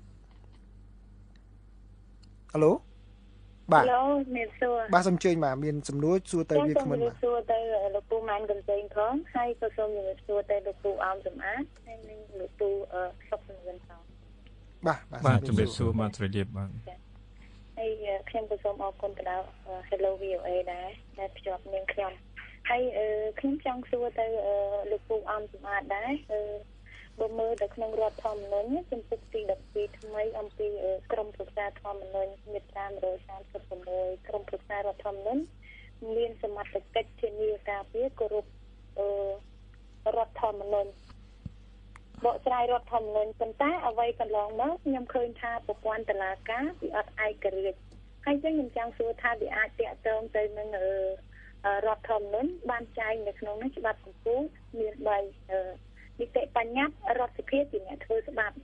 Helloបាទ
Hello មានសួរ
បាទសូមអញ្ជើញបាទមានសំណួរសួរទៅវាគ្មិន
បាទសួរទៅលោកពូម៉ានកន្សែងផងហើយក៏សូមជំរាបសួរទៅលោកពូអោមសំអាតហើយនិងលោកពូសុកសំវិនផង
បាទ
បាទជំរាបសួរបាទស្រីលៀបបាទ
ហើយខ្ញុំក៏សូមអរគុណទៅដល់ Hello វី អូ អេ ដែរដែលភ្ជាប់នាងខ្ញុំហើយខ្ញុំចង់សួរទៅលោកពូអោមសំអាតដែរបើមើលទៅក្នុងរដ្ឋធម្មនុញ្ញចំពុកទីដប់ពីរថ្មីអំពីក្រមប្រឹក្សាធម្មនុញ្ញមាត្រាមួយរយសាមសិបប្រាំមួយក្រមប្រឹក្សារដ្ឋធម្មនុញ្ញមានសមត្ថកិច្ចធានាការពារគោរពរដ្ឋធម្មនុញ្ញបកស្រាយរដ្ឋធម្មនុញ្ញប៉ុន្តែអ្វីកន្លងមកខ្ញុំឃើញថាប្រព័ន្ធតុលាការវាអត់ឯករាជ្យហើយចឹងខ្ញុំចង់សួរថាវាអាចតាក់ទងទៅនឹងរដ្ឋធម្មនុញ្ញបានចែងនៅក្នុងនេះច្បាប់កម្ពុជាមានបីនីតិបញ្ញត្តិរដ្ឋសភាជាអ្នកធ្វើច្បាប់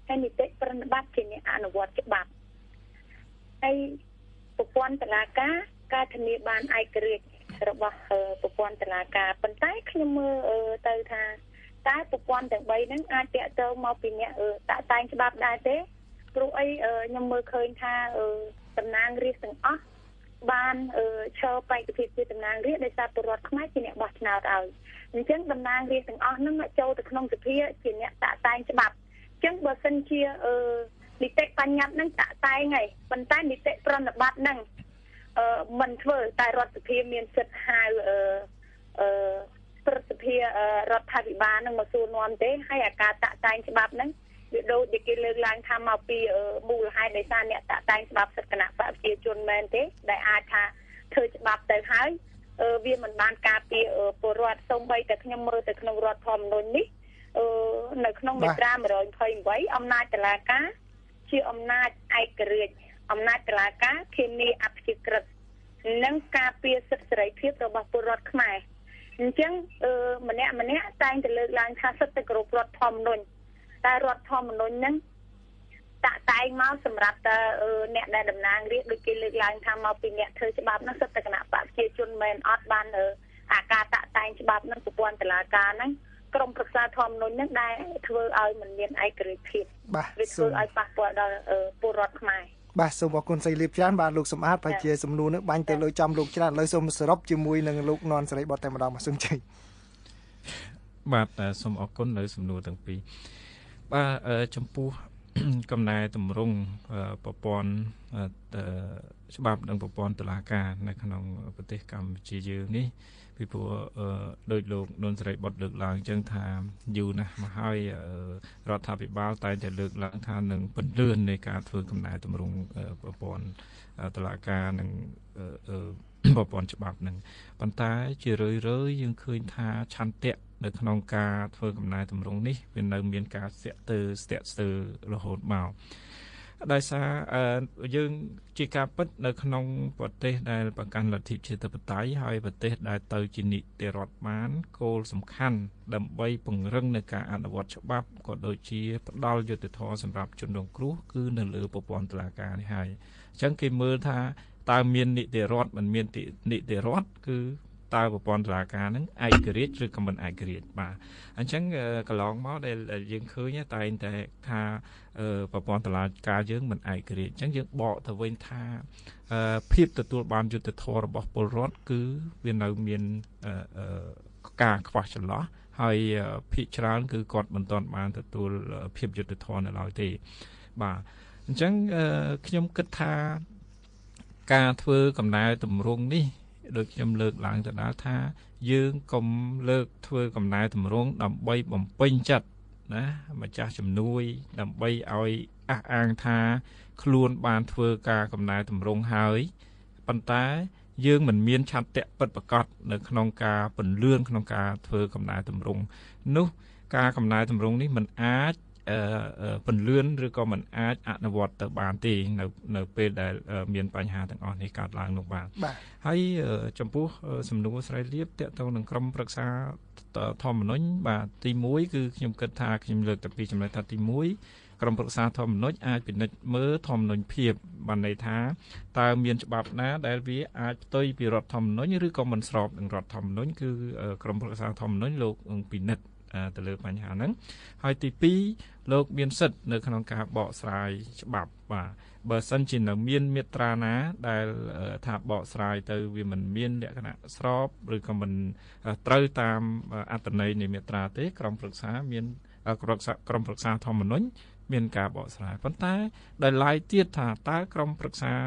ហើយនីតិប្រតិបត្តិជាអ្នកអនុវត្តច្បាប់ហើយប្រព័ន្ធតុលាការការធានាបានឯករាជ្យរបស់ប្រព័ន្ធតុលាការប៉ុន្តែខ្ញុំមើលទៅថាតែប្រព័ន្ធទាំងបីហ្នឹងអាចតាក់ទងមកពីអ្នកតាក់តែងច្បាប់ដែរទេព្រោះអីខ្ញុំមើលឃើញថាតំណាងរាស្ត្រទាំងអស់បានឈរបេក្ខភាពជាតំណាងរាស្ត្រដោយសារពលរដ្ឋខ្មែរជាអ្នកបោះឆ្នោតឲ្យអញ្ចឹងតំណាងរាស្ត្រទាំងអស់ហ្នឹងចូលទៅក្នុងសភាជាអ្នកតាក់តែងច្បាប់អញ្ចឹងបើសិនជានីតិបញ្ញត្តិហ្នឹងតាក់តែងហើយប៉ុន្តែនីតិប្រតិបត្តិហ្នឹងអឺមិនធ្វើតែរដ្ឋសភាមានសិទ្ធិហៅអឺអឺព្រឹទ្ធសភារដ្ឋាភិបាលនឹងមកសួរនាំទេហើយអាការតាក់តែងច្បាប់ហ្នឹងវាដូចដែលគេលើកឡើងថាមកពីមូលហេតុដោយសារអ្នកតាក់តែងច្បាប់សិទ្ធិគណៈបព្វជិជនមែនទេដែលអាចថាធ្វើច្បាប់ទៅហើយវាមិនបានការពារពលរដ្ឋសូម្បីតែខ្ញុំមើលទៅក្នុងរដ្ឋធម្មនុញ្ញនេះនៅក្នុងមាត្រាone twenty-eightអំណាចតុលាការជាអំណាចឯករាជ្យអំណាចតុលាការធានាអព្យាក្រឹតនិងការពារសិទ្ធិសេរីភាពរបស់ពលរដ្ឋខ្មែរអញ្ចឹងម្នាក់ម្នាក់តែងតែលើកឡើងថាសិទ្ធិទៅគោរពរដ្ឋធម្មនុញ្ញតែរដ្ឋធម្មនុញ្ញហ្នឹងតាក់តែងមកសម្រាប់តែអ្នកដែលតំណាងរាស្ត្រដូចគេលើកឡើងថាមកពីអ្នកធ្វើច្បាប់ហ្នឹងសិទ្ធិគណៈបព្វជិជនមែនអត់បានអាការតាក់តែងច្បាប់ហ្នឹងប្រព័ន្ធតុលាការហ្នឹងក្រមប្រឹក្សាធម្មនុញ្ញហ្នឹងដែលធ្វើឲ្យมันមានឯករាជ្យភាពវាធ្វើឲ្យប៉ះពាល់ដល់ពលរដ្ឋខ្មែរ
បាទសូមអរគុណសីលីបច្រើនបាទលោកសំអាតប្រជាសំណួរនេះបាញ់ទៅលើចំលោកច្រើនឥឡូវសូមសរុបជាមួយនឹងលោកននសេរីបតតែម្ដងមកសូមជ័យ
បាទសូមអរគុណនៅសំណួរទាំងពីរបាទចំពោះកំណែតម្រង់ប្រព័ន្ធច្បាប់និងប្រព័ន្ធតុលាការនៅក្នុងប្រទេសកម្ពុជាយើងនេះពីព្រោះដោយលោកនុនសេរីបុតលើកឡើងអញ្ចឹងថាយូរណាស់មកហើយរដ្ឋាភិបាលតែតែលើកឡើងថានឹងពន្លឿននៃការធ្វើកំណែតម្រង់ប្រព័ន្ធតុលាការនិងប្រព័ន្ធច្បាប់នឹងប៉ុន្តែជារឿយៗយើងឃើញថាឆន្ទៈនៅក្នុងការធ្វើកំណែតម្រង់នេះវានៅមានការស្ទាក់ទើស្ទាក់ស្ទើរហូតមកដោយសារយើងជាការពិតនៅក្នុងប្រទេសដែលប្រកាន់លទ្ធិប្រជាធិបតេយ្យហើយប្រទេសដែលទៅជានីតិរដ្ឋបានគោលសំខាន់ដើម្បីពង្រឹងនៅការអនុវត្តច្បាប់ក៏ដូចជាផ្ដល់យុត្តិធម៌សម្រាប់ជនរងគ្រោះគឺនៅលើប្រព័ន្ធតុលាការនេះហើយអញ្ចឹងគេមើលថាតើមាននីតិរដ្ឋមិនមាននីតិរដ្ឋគឺតើប្រព័ន្ធតុលាការហ្នឹងឯករាជ្យឬក៏មិនឯករាជ្យបាទអញ្ចឹងកន្លងមកដែលយើងឃើញតែងតែថាប្រព័ន្ធតុលាការយើងមិនឯករាជ្យអញ្ចឹងយើងបកទៅវិញថាភាពទទួលបានយុត្តិធម៌របស់ពលរដ្ឋគឺវានៅមានការខ្វះចន្លោះហើយភាគច្រើនគឺគាត់មិនទាន់បានទទួលភាពយុត្តិធម៌នៅឡើយទេបាទអញ្ចឹងខ្ញុំគិតថាការធ្វើកំណែតម្រង់នេះដូចខ្ញុំលើកឡើងទៅដល់ថាយើងកុំលើកធ្វើកំណែតម្រង់ដើម្បីបំពេញចិត្តណាម្ចាស់ជំនួយដើម្បីឲ្យអះអាងថាខ្លួនបានធ្វើការកំណែតម្រង់ហើយប៉ុន្តែយើងមិនមានឆន្ទៈពិតប្រាកដនៅក្នុងការពន្លឿនក្នុងការធ្វើកំណែតម្រង់នោះការកំណែតម្រង់នេះមិនអាចពន្លឿនឬក៏មិនអាចអនុវត្តទៅបានទេនៅនៅពេលដែលមានបញ្ហាទាំងអស់នេះកើតឡើងនោះបាទហើយចំពោះសំណួរស្រីលៀបតកតងនឹងក្រុមប្រឹក្សាធម្មនុញ្ញបាទទីមួយគឺខ្ញុំគិតថាខ្ញុំលើកទៅពីចំណុចថាទីមួយក្រុមប្រឹក្សាធម្មនុញ្ញអាចពិនិត្យមើលធម្មនុញ្ញភាពបានន័យថាតើមានច្បាប់ណាដែលវាអាចផ្ទុយពីរដ្ឋធម្មនុញ្ញឬក៏មិនស្របនឹងរដ្ឋធម្មនុញ្ញគឺក្រុមប្រឹក្សាធម្មនុញ្ញលោកពិនិត្យទៅលើបញ្ហាហ្នឹងហើយទីពីរលោកមានសិទ្ធិនៅក្នុងការបកស្រាយច្បាប់បាទបើសិនជានៅមានមាត្រាណាដែលថាបកស្រាយទៅវាមិនមានលក្ខណៈស្របឬក៏មិនត្រូវតាមអត្ថន័យនៃមាត្រាទេក្រុមប្រឹក្សាមានក្រុមប្រឹក្សាធម្មនុញ្ញមានការបកស្រាយប៉ុន្តែដោយឡែកទៀតថាតើក្រុមប្រឹក្សា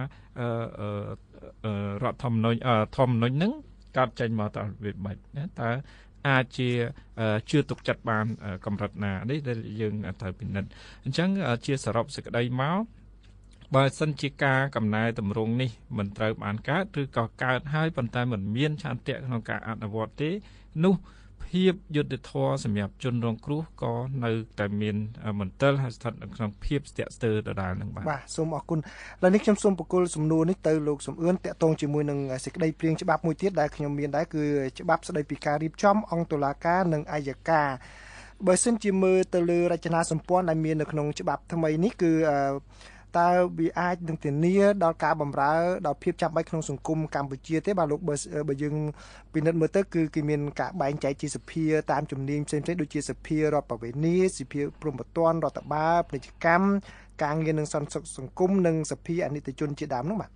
រដ្ឋធម្មនុញ្ញធម្មនុញ្ញហ្នឹងកាត់ចេញមកតើវាមិនណាតើអាចជាជឿទុកចិត្តបានកម្រិតណានេះដែលយើងត្រូវពិនិត្យអញ្ចឹងជាសរុបសេចក្តីមកបើសិនជាការកំណែតម្រង់នេះមិនត្រូវបានកើតឬក៏កើតហើយប៉ុន្តែមិនមានឆន្ទៈក្នុងការអនុវត្តទេនោះភាពយុត្តិធម៌សម្រាប់ជនរងគ្រោះក៏នៅតែមានមន្ទិលហើយស្ថិតនៅក្នុងភាពស្ទាក់ស្ទើរដដែលនឹងបាទ
បាទសូមអរគុណឥឡូវនេះខ្ញុំសូមបកគលសំណួរនេះទៅលោកសំអឿនតាក់ទងជាមួយនឹងសេចក្តីព្រាងច្បាប់មួយទៀតដែលខ្ញុំមានដែរគឺច្បាប់ស្តីពីការរៀបចំអង្គតុលាការនិងអัยការបើសិនជាមើលទៅលើរចនាសម្ព័ន្ធដែលមាននៅក្នុងច្បាប់ថ្មីនេះគឺតើវាអាចនឹងធានាដល់ការបម្រើដល់ភាពចាំបាច់ក្នុងសង្គមកម្ពុជាទេបាទលោកបើបើយើងពិនិត្យមើលទៅគឺគេមានការបែងចែកជាសភាតាមជំនាញផ្សេងៗដូចជាសភារដ្ឋបវេនីសភាព្រំប្រទានរដ្ឋបាលពាណិជ្ជកម្មការងារនិងសន្តិសុខសង្គមនិងសភាអនិច្ចជនជាដើមនោះបាទ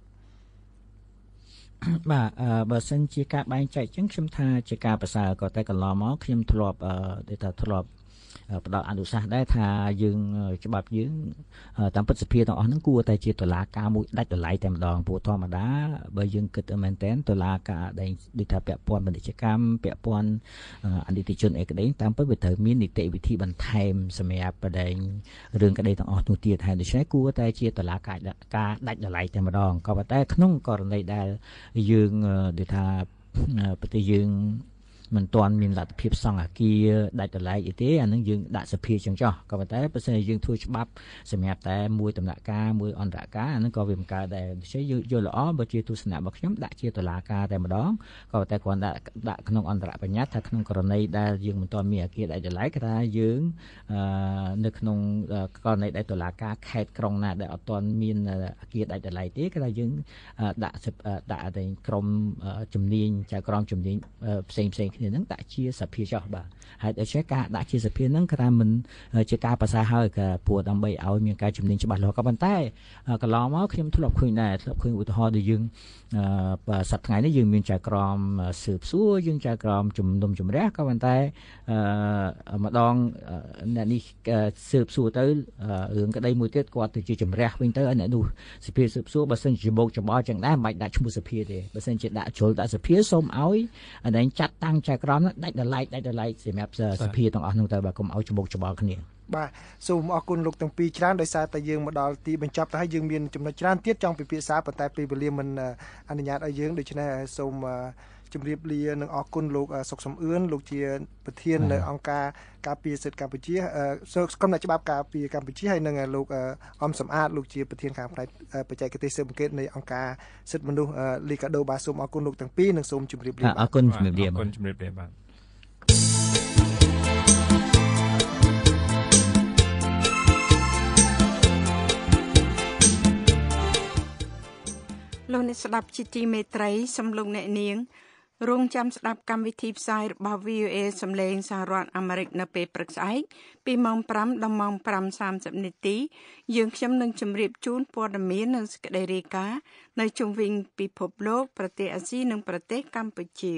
បាទបើសិនជាការបែងចែកចឹងខ្ញុំថាជាការប្រសើរក៏តែកន្លងមកខ្ញុំធ្លាប់ដូចថាធ្លាប់ផ្ដល់អនុសាសន៍ដែរថាយើងច្បាប់យើងតាមពិតសភាទាំងអស់ហ្នឹងគួរតែជាតុលាការមួយដាច់ដោយឡែកតែម្ដងព្រោះធម្មតាបើយើងគិតមែនតើតុលាការដែលដូចថាពាក់ព័ន្ធពាណិជ្ជកម្មពាក់ព័ន្ធអនិច្ចជនអីក្តីតាមពិតវាត្រូវមាននីតិវិធីបន្ថែមសម្រាប់បដែងរឿងក្តីទាំងអស់នោះទៀតហើយដូច្នេះគួរតែជាតុលាការការដាច់ដោយឡែកតែម្ដងក៏ប៉ុន្តែក្នុងករណីដែលយើងដូចថាប្រទេសយើងមិនទាន់មានលទ្ធភាពសង់អាគារដាច់ដោយឡែកអីទេអានឹងយើងដាក់សភាចឹងចោះក៏ប៉ុន្តែបើសិនជាយើងធ្វើច្បាប់សម្រាប់តែមួយដំណាក់កាលមួយអន្តរការអានឹងក៏វាមិនកើតដែរដូច្នេះយើងយល់ល្អបើជាទស្សនៈរបស់ខ្ញុំដាក់ជាតុលាការតែម្ដងក៏ប៉ុន្តែគ្រាន់តែដាក់ក្នុងអន្តរបញ្ញត្តិថាក្នុងករណីដែលយើងមិនទាន់មានអាគារដាច់ដោយឡែកគឺថាយើងនៅក្នុងករណីដែលតុលាការខេត្តក្រុងណាដែលអត់ទាន់មានអាគារដាច់ដោយឡែកទេគឺថាយើងដាក់ដាក់តែក្រុមជំនាញចៅក្រមជំនាញផ្សេងផ្សេងគ្នានឹងដាក់ជាសភាចោះបាទហើយដូច្នេះការដាក់ជាសភានឹងគឺថាមិនជាការប្រសើរហើយក៏ព្រោះដើម្បីឲ្យមានការជំនាញច្បាស់លាស់ក៏ប៉ុន្តែកន្លងមកខ្ញុំធ្លាប់ឃើញដែរធ្លាប់ឃើញឧទាហរណ៍ដែលយើងសប្តាហ៍ថ្ងៃនេះយើងមានចៅក្រមស៊ើបសួរយើងចៅក្រមជំនុំជម្រះក៏ប៉ុន្តែម្ដងអ្នកនេះស៊ើបសួរទៅរឿងក្តីមួយទៀតគាត់ទៅជាជំរះវិញទៅហើយអ្នកនោះសភាស៊ើបសួរបើសិនជាបោកច្បល់ចឹងដែរមិនបាច់ដាក់ឈ្មោះសភាទេបើសិនជាដាក់ជ្រុលដាក់សភាសូមឲ្យតែចាត់តាំងចៅក្រមដាច់ដោយឡែកដាច់ដោយឡែកសម្រាប់សភាទាំងអស់នោះទៅបាទកុំឲ្យច្បោកច្បល់គ្នា
បាទសូមអរគុណលោកទាំងពីរច្រើនដោយសារតែយើងមកដល់ទីបញ្ចប់ទៅហើយយើងមានចំណុចច្រើនទៀតចង់ពិភាក្សាប៉ុន្តែពេលវេលាមិនអនុញ្ញាតឲ្យយើងដូច្នេះសូមជម្រាបលានិងអរគុណលោកសុកសំអឿនលោកជាប្រធាននៅអង្គការការពារសិទ្ធិកម្ពុជាគណៈច្បាប់ការពារកម្ពុជាហើយនិងលោកអំសំអាតលោកជាប្រធានខាងផ្នែកបច្ចេកទេសស៊ើបអង្កេតនៃអង្គការសិទ្ធិមនុស្សលីកាដូបាទសូមអរគុណលោកទាំងពីរនិងសូមជម្រាបលា
អរគុណជម្រាបលា
អរគុណជម្រាបលាបាទ
លោកអ្នកស្ដាប់ជាទីមេត្រីសំឡេងអ្នកនាងរងចាំស្ដាប់កម្មវិធីផ្សាយរបស់ វី អូ អេ សំឡេងសហរដ្ឋអាមេរិកនៅពេលព្រឹកស្អែកពីម៉ោងប្រាំដល់ម៉ោងប្រាំសាមសិបនាទីយើងខ្ញុំនឹងជម្រាបជូនព័ត៌មាននិងសេចក្តីរាយការណ៍នៅជុំវិញពិភពលោកប្រទេសអាស៊ីនិងប្រទេសកម្ពុជា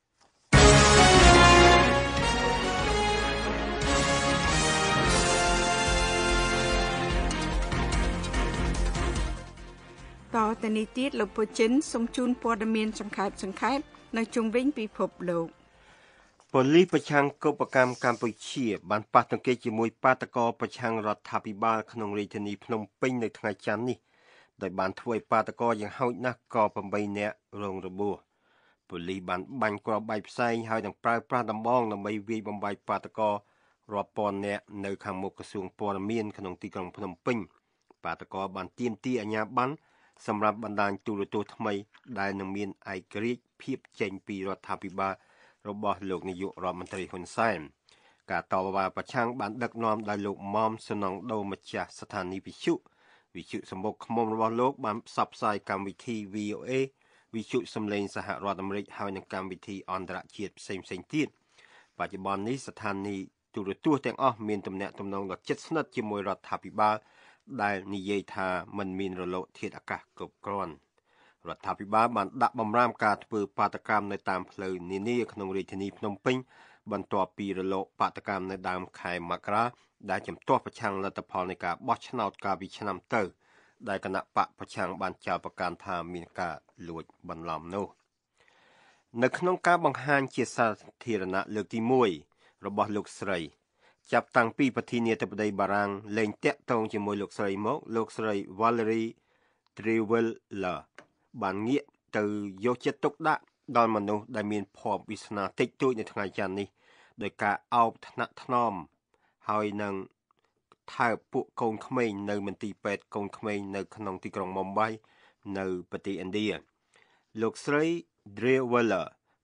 តទៅនេះទៀតលោកពូចិនសូមជូនព័ត៌មានសង្ខេបសង្ខេបនៅជុំវិញពិភពលោក
ប៉ូលីសប្រឆាំងកុបកម្មកម្ពុជាបានប៉ះទង្គិចជាមួយបាតកោប្រឆាំងរដ្ឋាភិបាលក្នុងរាជធានីភ្នំពេញនៅថ្ងៃច័ន្ទនេះដោយបានធ្វើឲ្យបាតកោយ៉ាងហោចណាស់ក៏ប្រាំបីនាក់រងរបួសប៉ូលីសបានបាញ់គ្រាប់បែកផ្សែងហើយនឹងប្រើប្រាស់ដំបងដើម្បីវាយបំបែកបាតកោរាប់ពាន់នាក់នៅខាងមុខក្រសួងព័ត៌មានក្នុងទីក្រុងភ្នំពេញបាតកោបានទាមទារអាជ្ញាប័ណ្ណសម្រាប់បណ្ដាញទូរទស្សន៍ថ្មីដែលនឹងមានឯករាជ្យភាពចេញពីរដ្ឋាភិបាលរបស់លោកនាយករដ្ឋមន្ត្រីហ៊ុនសែនការតវ៉ាប្រឆាំងបានដឹកនាំដោយលោកមុំសំណងដូម្ចាស់ស្ថានីយ៍វិទ្យុវិទ្យុសម្បុកឃ្មុំរបស់លោកបានផ្សព្វផ្សាយកម្មវិធី វី អូ អេ វិទ្យុសំឡេងសហរដ្ឋអាមេរិកហើយនឹងកម្មវិធីអន្តរជាតិផ្សេងៗទៀតបច្ចុប្បន្ននេះស្ថានីយ៍ទូរទស្សន៍ទាំងអស់មានទំនាក់ទំនងដ៏ជិតស្និទ្ធជាមួយរដ្ឋាភិបាលដែលនិយាយថាមិនមានរលកធាតុអាកាសគ្រប់គ្រាន់រដ្ឋាភិបាលបានដាក់បំរាមការធ្វើបាតកម្មនៅតាមផ្លូវនានាក្នុងរាជធានីភ្នំពេញបន្ទាប់ពីរលកបាតកម្មនៅដើមខែមករាដែលជំទាស់ប្រឆាំងលទ្ធផលនៃការបោះឆ្នោតកាលពីឆ្នាំទៅដែលគណៈបកប្រឆាំងបានចោទប្រកាន់ថាមានការលួចបន្លំនោះនៅក្នុងការបង្ហាញជាសាធារណៈលើកទីមួយរបស់លោកស្រីចាប់តាំងពីប្រធានាធិបតីបារាំងលែងតាក់ទងជាមួយលោកស្រីមកលោកស្រី Valerie Trierweiler បានងាកទៅយកចិត្តទុកដាក់ដល់មនុស្សដែលមានភ័ព្វវាសនាតិចតួចនៅថ្ងៃច័ន្ទនេះដោយការអោបថ្នាក់ថ្នមហើយនឹងថើបពួកកូនក្មេងនៅមន្ទីរពេទ្យកូនក្មេងនៅក្នុងទីក្រុងមុំបៃនៅប្រទេសឥណ្ឌាលោកស្រី Trierweiler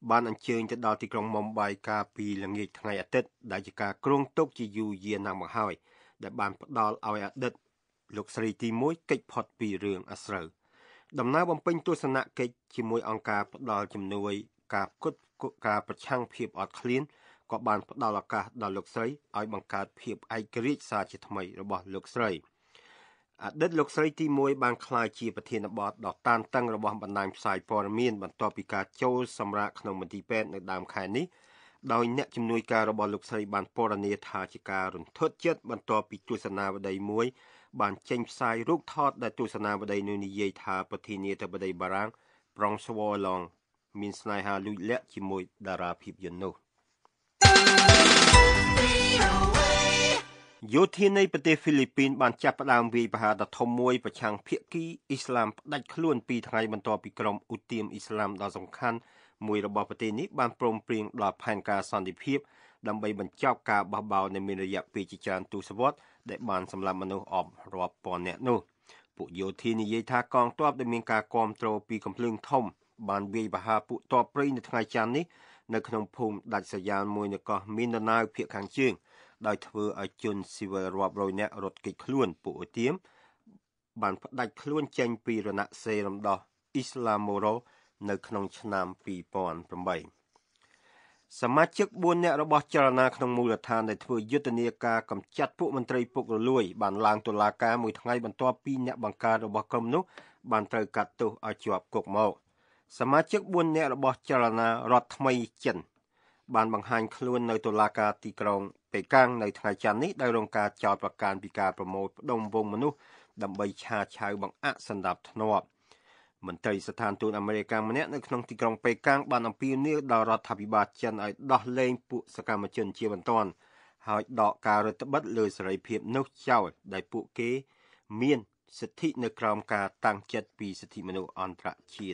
បានអញ្ជើញទៅដល់ទីក្រុងមុំបាយកាលពីល្ងាចថ្ងៃអាទិត្យដែលជាការគ្រោងទុកជាយូរយារណាស់មកហើយដែលបានផ្ដល់ឲ្យអតីតលោកស្រីទីមួយកិច្ចផុតពីរឿងអាស្រូវដំណើរបំពេញទស្សនកិច្ចជាមួយអង្គការផ្ដល់ជំនួយការផ្គត់ការប្រឆាំងភាពអត់ឃ្លានក៏បានផ្ដល់ឱកាសដល់លោកស្រីឲ្យបង្កើតភាពឯករាជ្យសារជាថ្មីរបស់លោកស្រីអតីតលោកស្រីទីមួយបានក្លាយជាប្រធានបទដ៏តានតឹងរបស់បណ្ដាញផ្សាយព័ត៌មានបន្ទាប់ពីការចូលសម្រាកក្នុងមន្ទីរពេទ្យនៅដើមខែនេះដោយអ្នកជំនួយការរបស់លោកស្រីបានពណ៌នាថាជាការរន្ធត់ចិត្តបន្ទាប់ពីទស្សនាវដ្តីមួយបានចេញផ្សាយរូបថតដែលទស្សនាវដ្តីនោះនិយាយថាប្រធានាធិបតីបារាំងប្រង់ស្វឡងមានស្នេហាលួចលាក់ជាមួយតារាភាពយន្តនោះយោធានៃប្រទេសហ្វីលីពីនបានចាប់ផ្ដើមវាយប្រហារដ៏ធំមួយប្រឆាំងភាគីអ៊ីស្លាមផ្ដាច់ខ្លួនពីថ្ងៃបន្ទាប់ពីក្រុមឧទាមអ៊ីស្លាមដ៏សំខាន់មួយរបស់ប្រទេសនេះបានព្រមព្រៀងដល់ផែនការសន្តិភាពដើម្បីបញ្ចប់ការបះបោរនៅមានរយៈពេលជាច្រើនទសវត្សរ៍ដែលបានសម្លាប់មនុស្សអបរាប់ពាន់នាក់នោះពួកយោធានិយាយថាកងទ័ពដែលមានការគាំទ្រពីកំភ្លើងធំបានវាយប្រហារពួកទ័ពព្រៃនៅថ្ងៃច័ន្ទនេះនៅក្នុងភូមិដាច់ស្រយាលមួយនៅកោះមីនដាណាវភាគខាងជើងដោយធ្វើឲ្យជនស៊ីវិលរាប់រយនាក់រត់គេចខ្លួនពួកឧទាមបានផ្ដាច់ខ្លួនចេញពីរណសិរ្សរំដោះអ៊ីស្លាមម៉ូរ៉ូនៅក្នុងឆ្នាំពីរពាន់ប្រាំeightសមាជិកបួននាក់របស់ចលនាក្នុងមូលដ្ឋានដែលធ្វើយុទ្ធនាការកម្ចាត់ពួកមន្ត្រីពុករលួយបានឡើងតុលាការមួយថ្ងៃបន្ទាប់ពីអ្នកបង្កើតរបស់ក្រុមនោះបានត្រូវកាត់ទោសឲ្យជាប់គុកមកសមាជិកបួននាក់របស់ចលនារដ្ឋថ្មីចិនបានបង្ហាញខ្លួននៅតុលាការទីក្រុងប៉េកាំងនៅថ្ងៃច័ន្ទនេះដោយរងការចោទប្រកាន់ពីការប្រមូលផ្ដុំវងមនុស្សដើម្បីឆាឆៅបង្អាក់សណ្ដាប់ធ្នាប់មន្ត្រីស្ថានទូតអាមេរិកម្នាក់នៅក្នុងទីក្រុងប៉េកាំងបានអំពាវនាវដល់រដ្ឋាភិបាលចិនឲ្យដោះលែងពួកសកម្មជនជាបន្ទាន់ហើយដកការរដ្ឋបិទលើសេរីភាពនោះចោលដែលពួកគេមានសិទ្ធិនៅក្រោមការតាំងចិត្តពីសិទ្ធិមនុស្សអន្តរជាតិ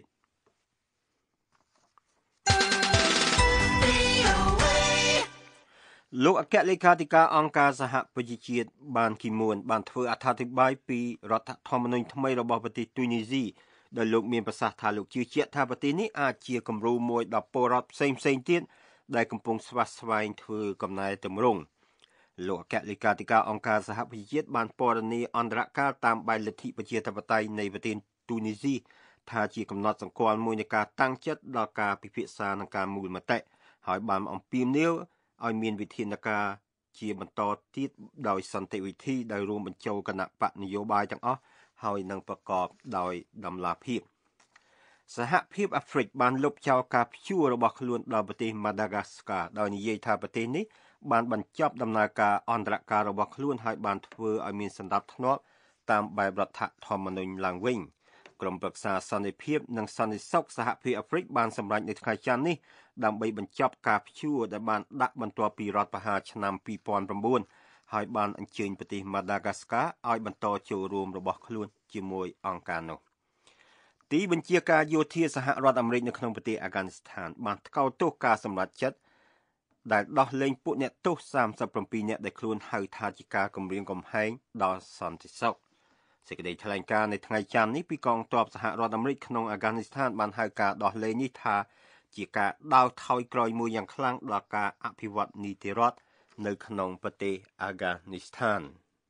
លោកអគ្គលេខាធិការអង្គការសហប្រជាជាតិបានគីមួនបានធ្វើអត្ថាធិប្បាយពីរដ្ឋធម្មនុញ្ញថ្មីរបស់ប្រទេសទូនីស៊ីដោយលោកមានប្រសាសន៍ថាលោកជឿជាក់ថាប្រទេសនេះអាចជាគំរូមួយដល់ពលរដ្ឋផ្សេងផ្សេងទៀតដែលកំពុងស្វាស្វែងធ្វើកំណែទម្រង់លោកអគ្គលេខាធិការអង្គការសហប្រជាជាតិបានពណ៌នាអន្តរកាលតាមបែបលទ្ធិប្រជាធិបតេយ្យនៃប្រទេសទូនីស៊ីថាជាកំណត់សម្គាល់មួយនៃការតាំងចិត្តដល់ការពិភាក្សានិងការមូលមតិហើយបានអំពាវនាវឲ្យមានវិធានការជាបន្តទៀតដោយសន្តិវិធីដោយរួមបញ្ចូលគណៈបកនយោបាយទាំងអស់ហើយនឹងប្រកបដោយតម្លាភាពសហភាពអាហ្វ្រិកបានលុបចោលការព្យួររបស់ខ្លួនដល់ប្រទេស Madagascar ដោយនិយាយថាប្រទេសនេះបានបញ្ចប់ដំណើរការអន្តរការរបស់ខ្លួនហើយបានធ្វើឲ្យមានសណ្ដាប់ធ្នាប់តាមបែបរដ្ឋធម្មនុញ្ញឡើងវិញក្រុមប្រឹក្សាសន្តិភាពនិងសន្តិសុខសហភាពអាហ្វ្រិកបានសម្រេចនៅថ្ងៃច័ន្ទនេះដើម្បីបញ្ចប់ការព្យួរដែលបានដាក់បន្ទាប់ពីរដ្ឋប្រហារឆ្នាំពីរពាន់nineហើយបានអញ្ជើញប្រទេស Madagascar ឲ្យបន្តចូលរួមរបស់ខ្លួនជាមួយអង្គការនោះទីបញ្ជាការយោធាសហរដ្ឋអាមេរិកនៅក្នុងប្រទេសអាហ្គានីស្ថានបានថ្កោលទោសការសម្រេចចិត្តដែលដោះលែងពួកអ្នកទោសសាមសិបប្រាំពីរនាក់ដែលខ្លួនហៅថាជាការគំរាមកំហែងដល់សន្តិសុខសេចក្តីថ្លែងការណ៍នៅថ្ងៃច័ន្ទនេះពីកងទ័ពសហរដ្ឋអាមេរិកក្នុងអាហ្គានីស្ថានបានហៅការដោះលែងនេះថាជាការដោតថយក្រោយមួយយ៉ាងខ្លាំងដល់ការអភិវឌ្ឍនីតិរដ្ឋនៅក្នុងប្រទេសអាហ្គានីស្ថាន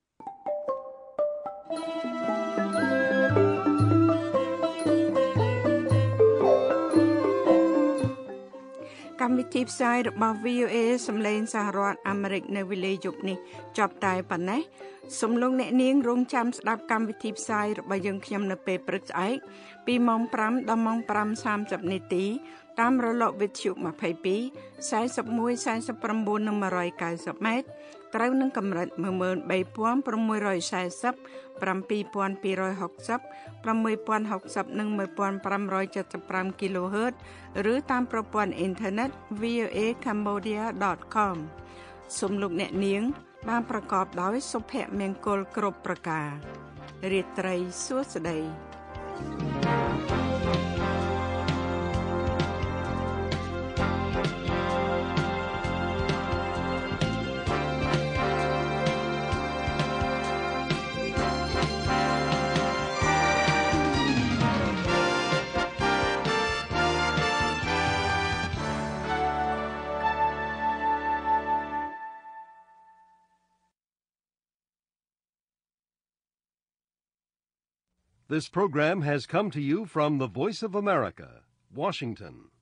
កម្មវិធីផ្សាយរបស់ វី អូ เอ សំឡេងសហរដ្ឋអាមេរិកនៅវេលាយប់នេះចប់តែប៉ុណ្ណេះសូមលោកអ្នកនាងរងចាំស្ដាប់កម្មវិធីផ្សាយរបស់យើងខ្ញុំនៅពេលព្រឹកស្អែកពីម៉ោងfiveដល់ម៉ោងfive thirtyនាទីតាមរលកវិទ្យុtwenty-two, forty-one, forty-nineនិងone ninetyម៉ែត្រត្រូវនឹងកម្រិតone three six zero, seven two six zero, seven two six zero, six zero six zeroនិងfifteen seventy-five គីឡូហឺតឬតាមប្រព័ន្ធអ៊ីនធឺណិត v o a cambodia dot com សូមលោកអ្នកនាងបានប្រកបដោយសុភមង្គលគ្រប់ប្រការរាត្រីសួស្តី
This program has come to you from the Voice of America, Washington.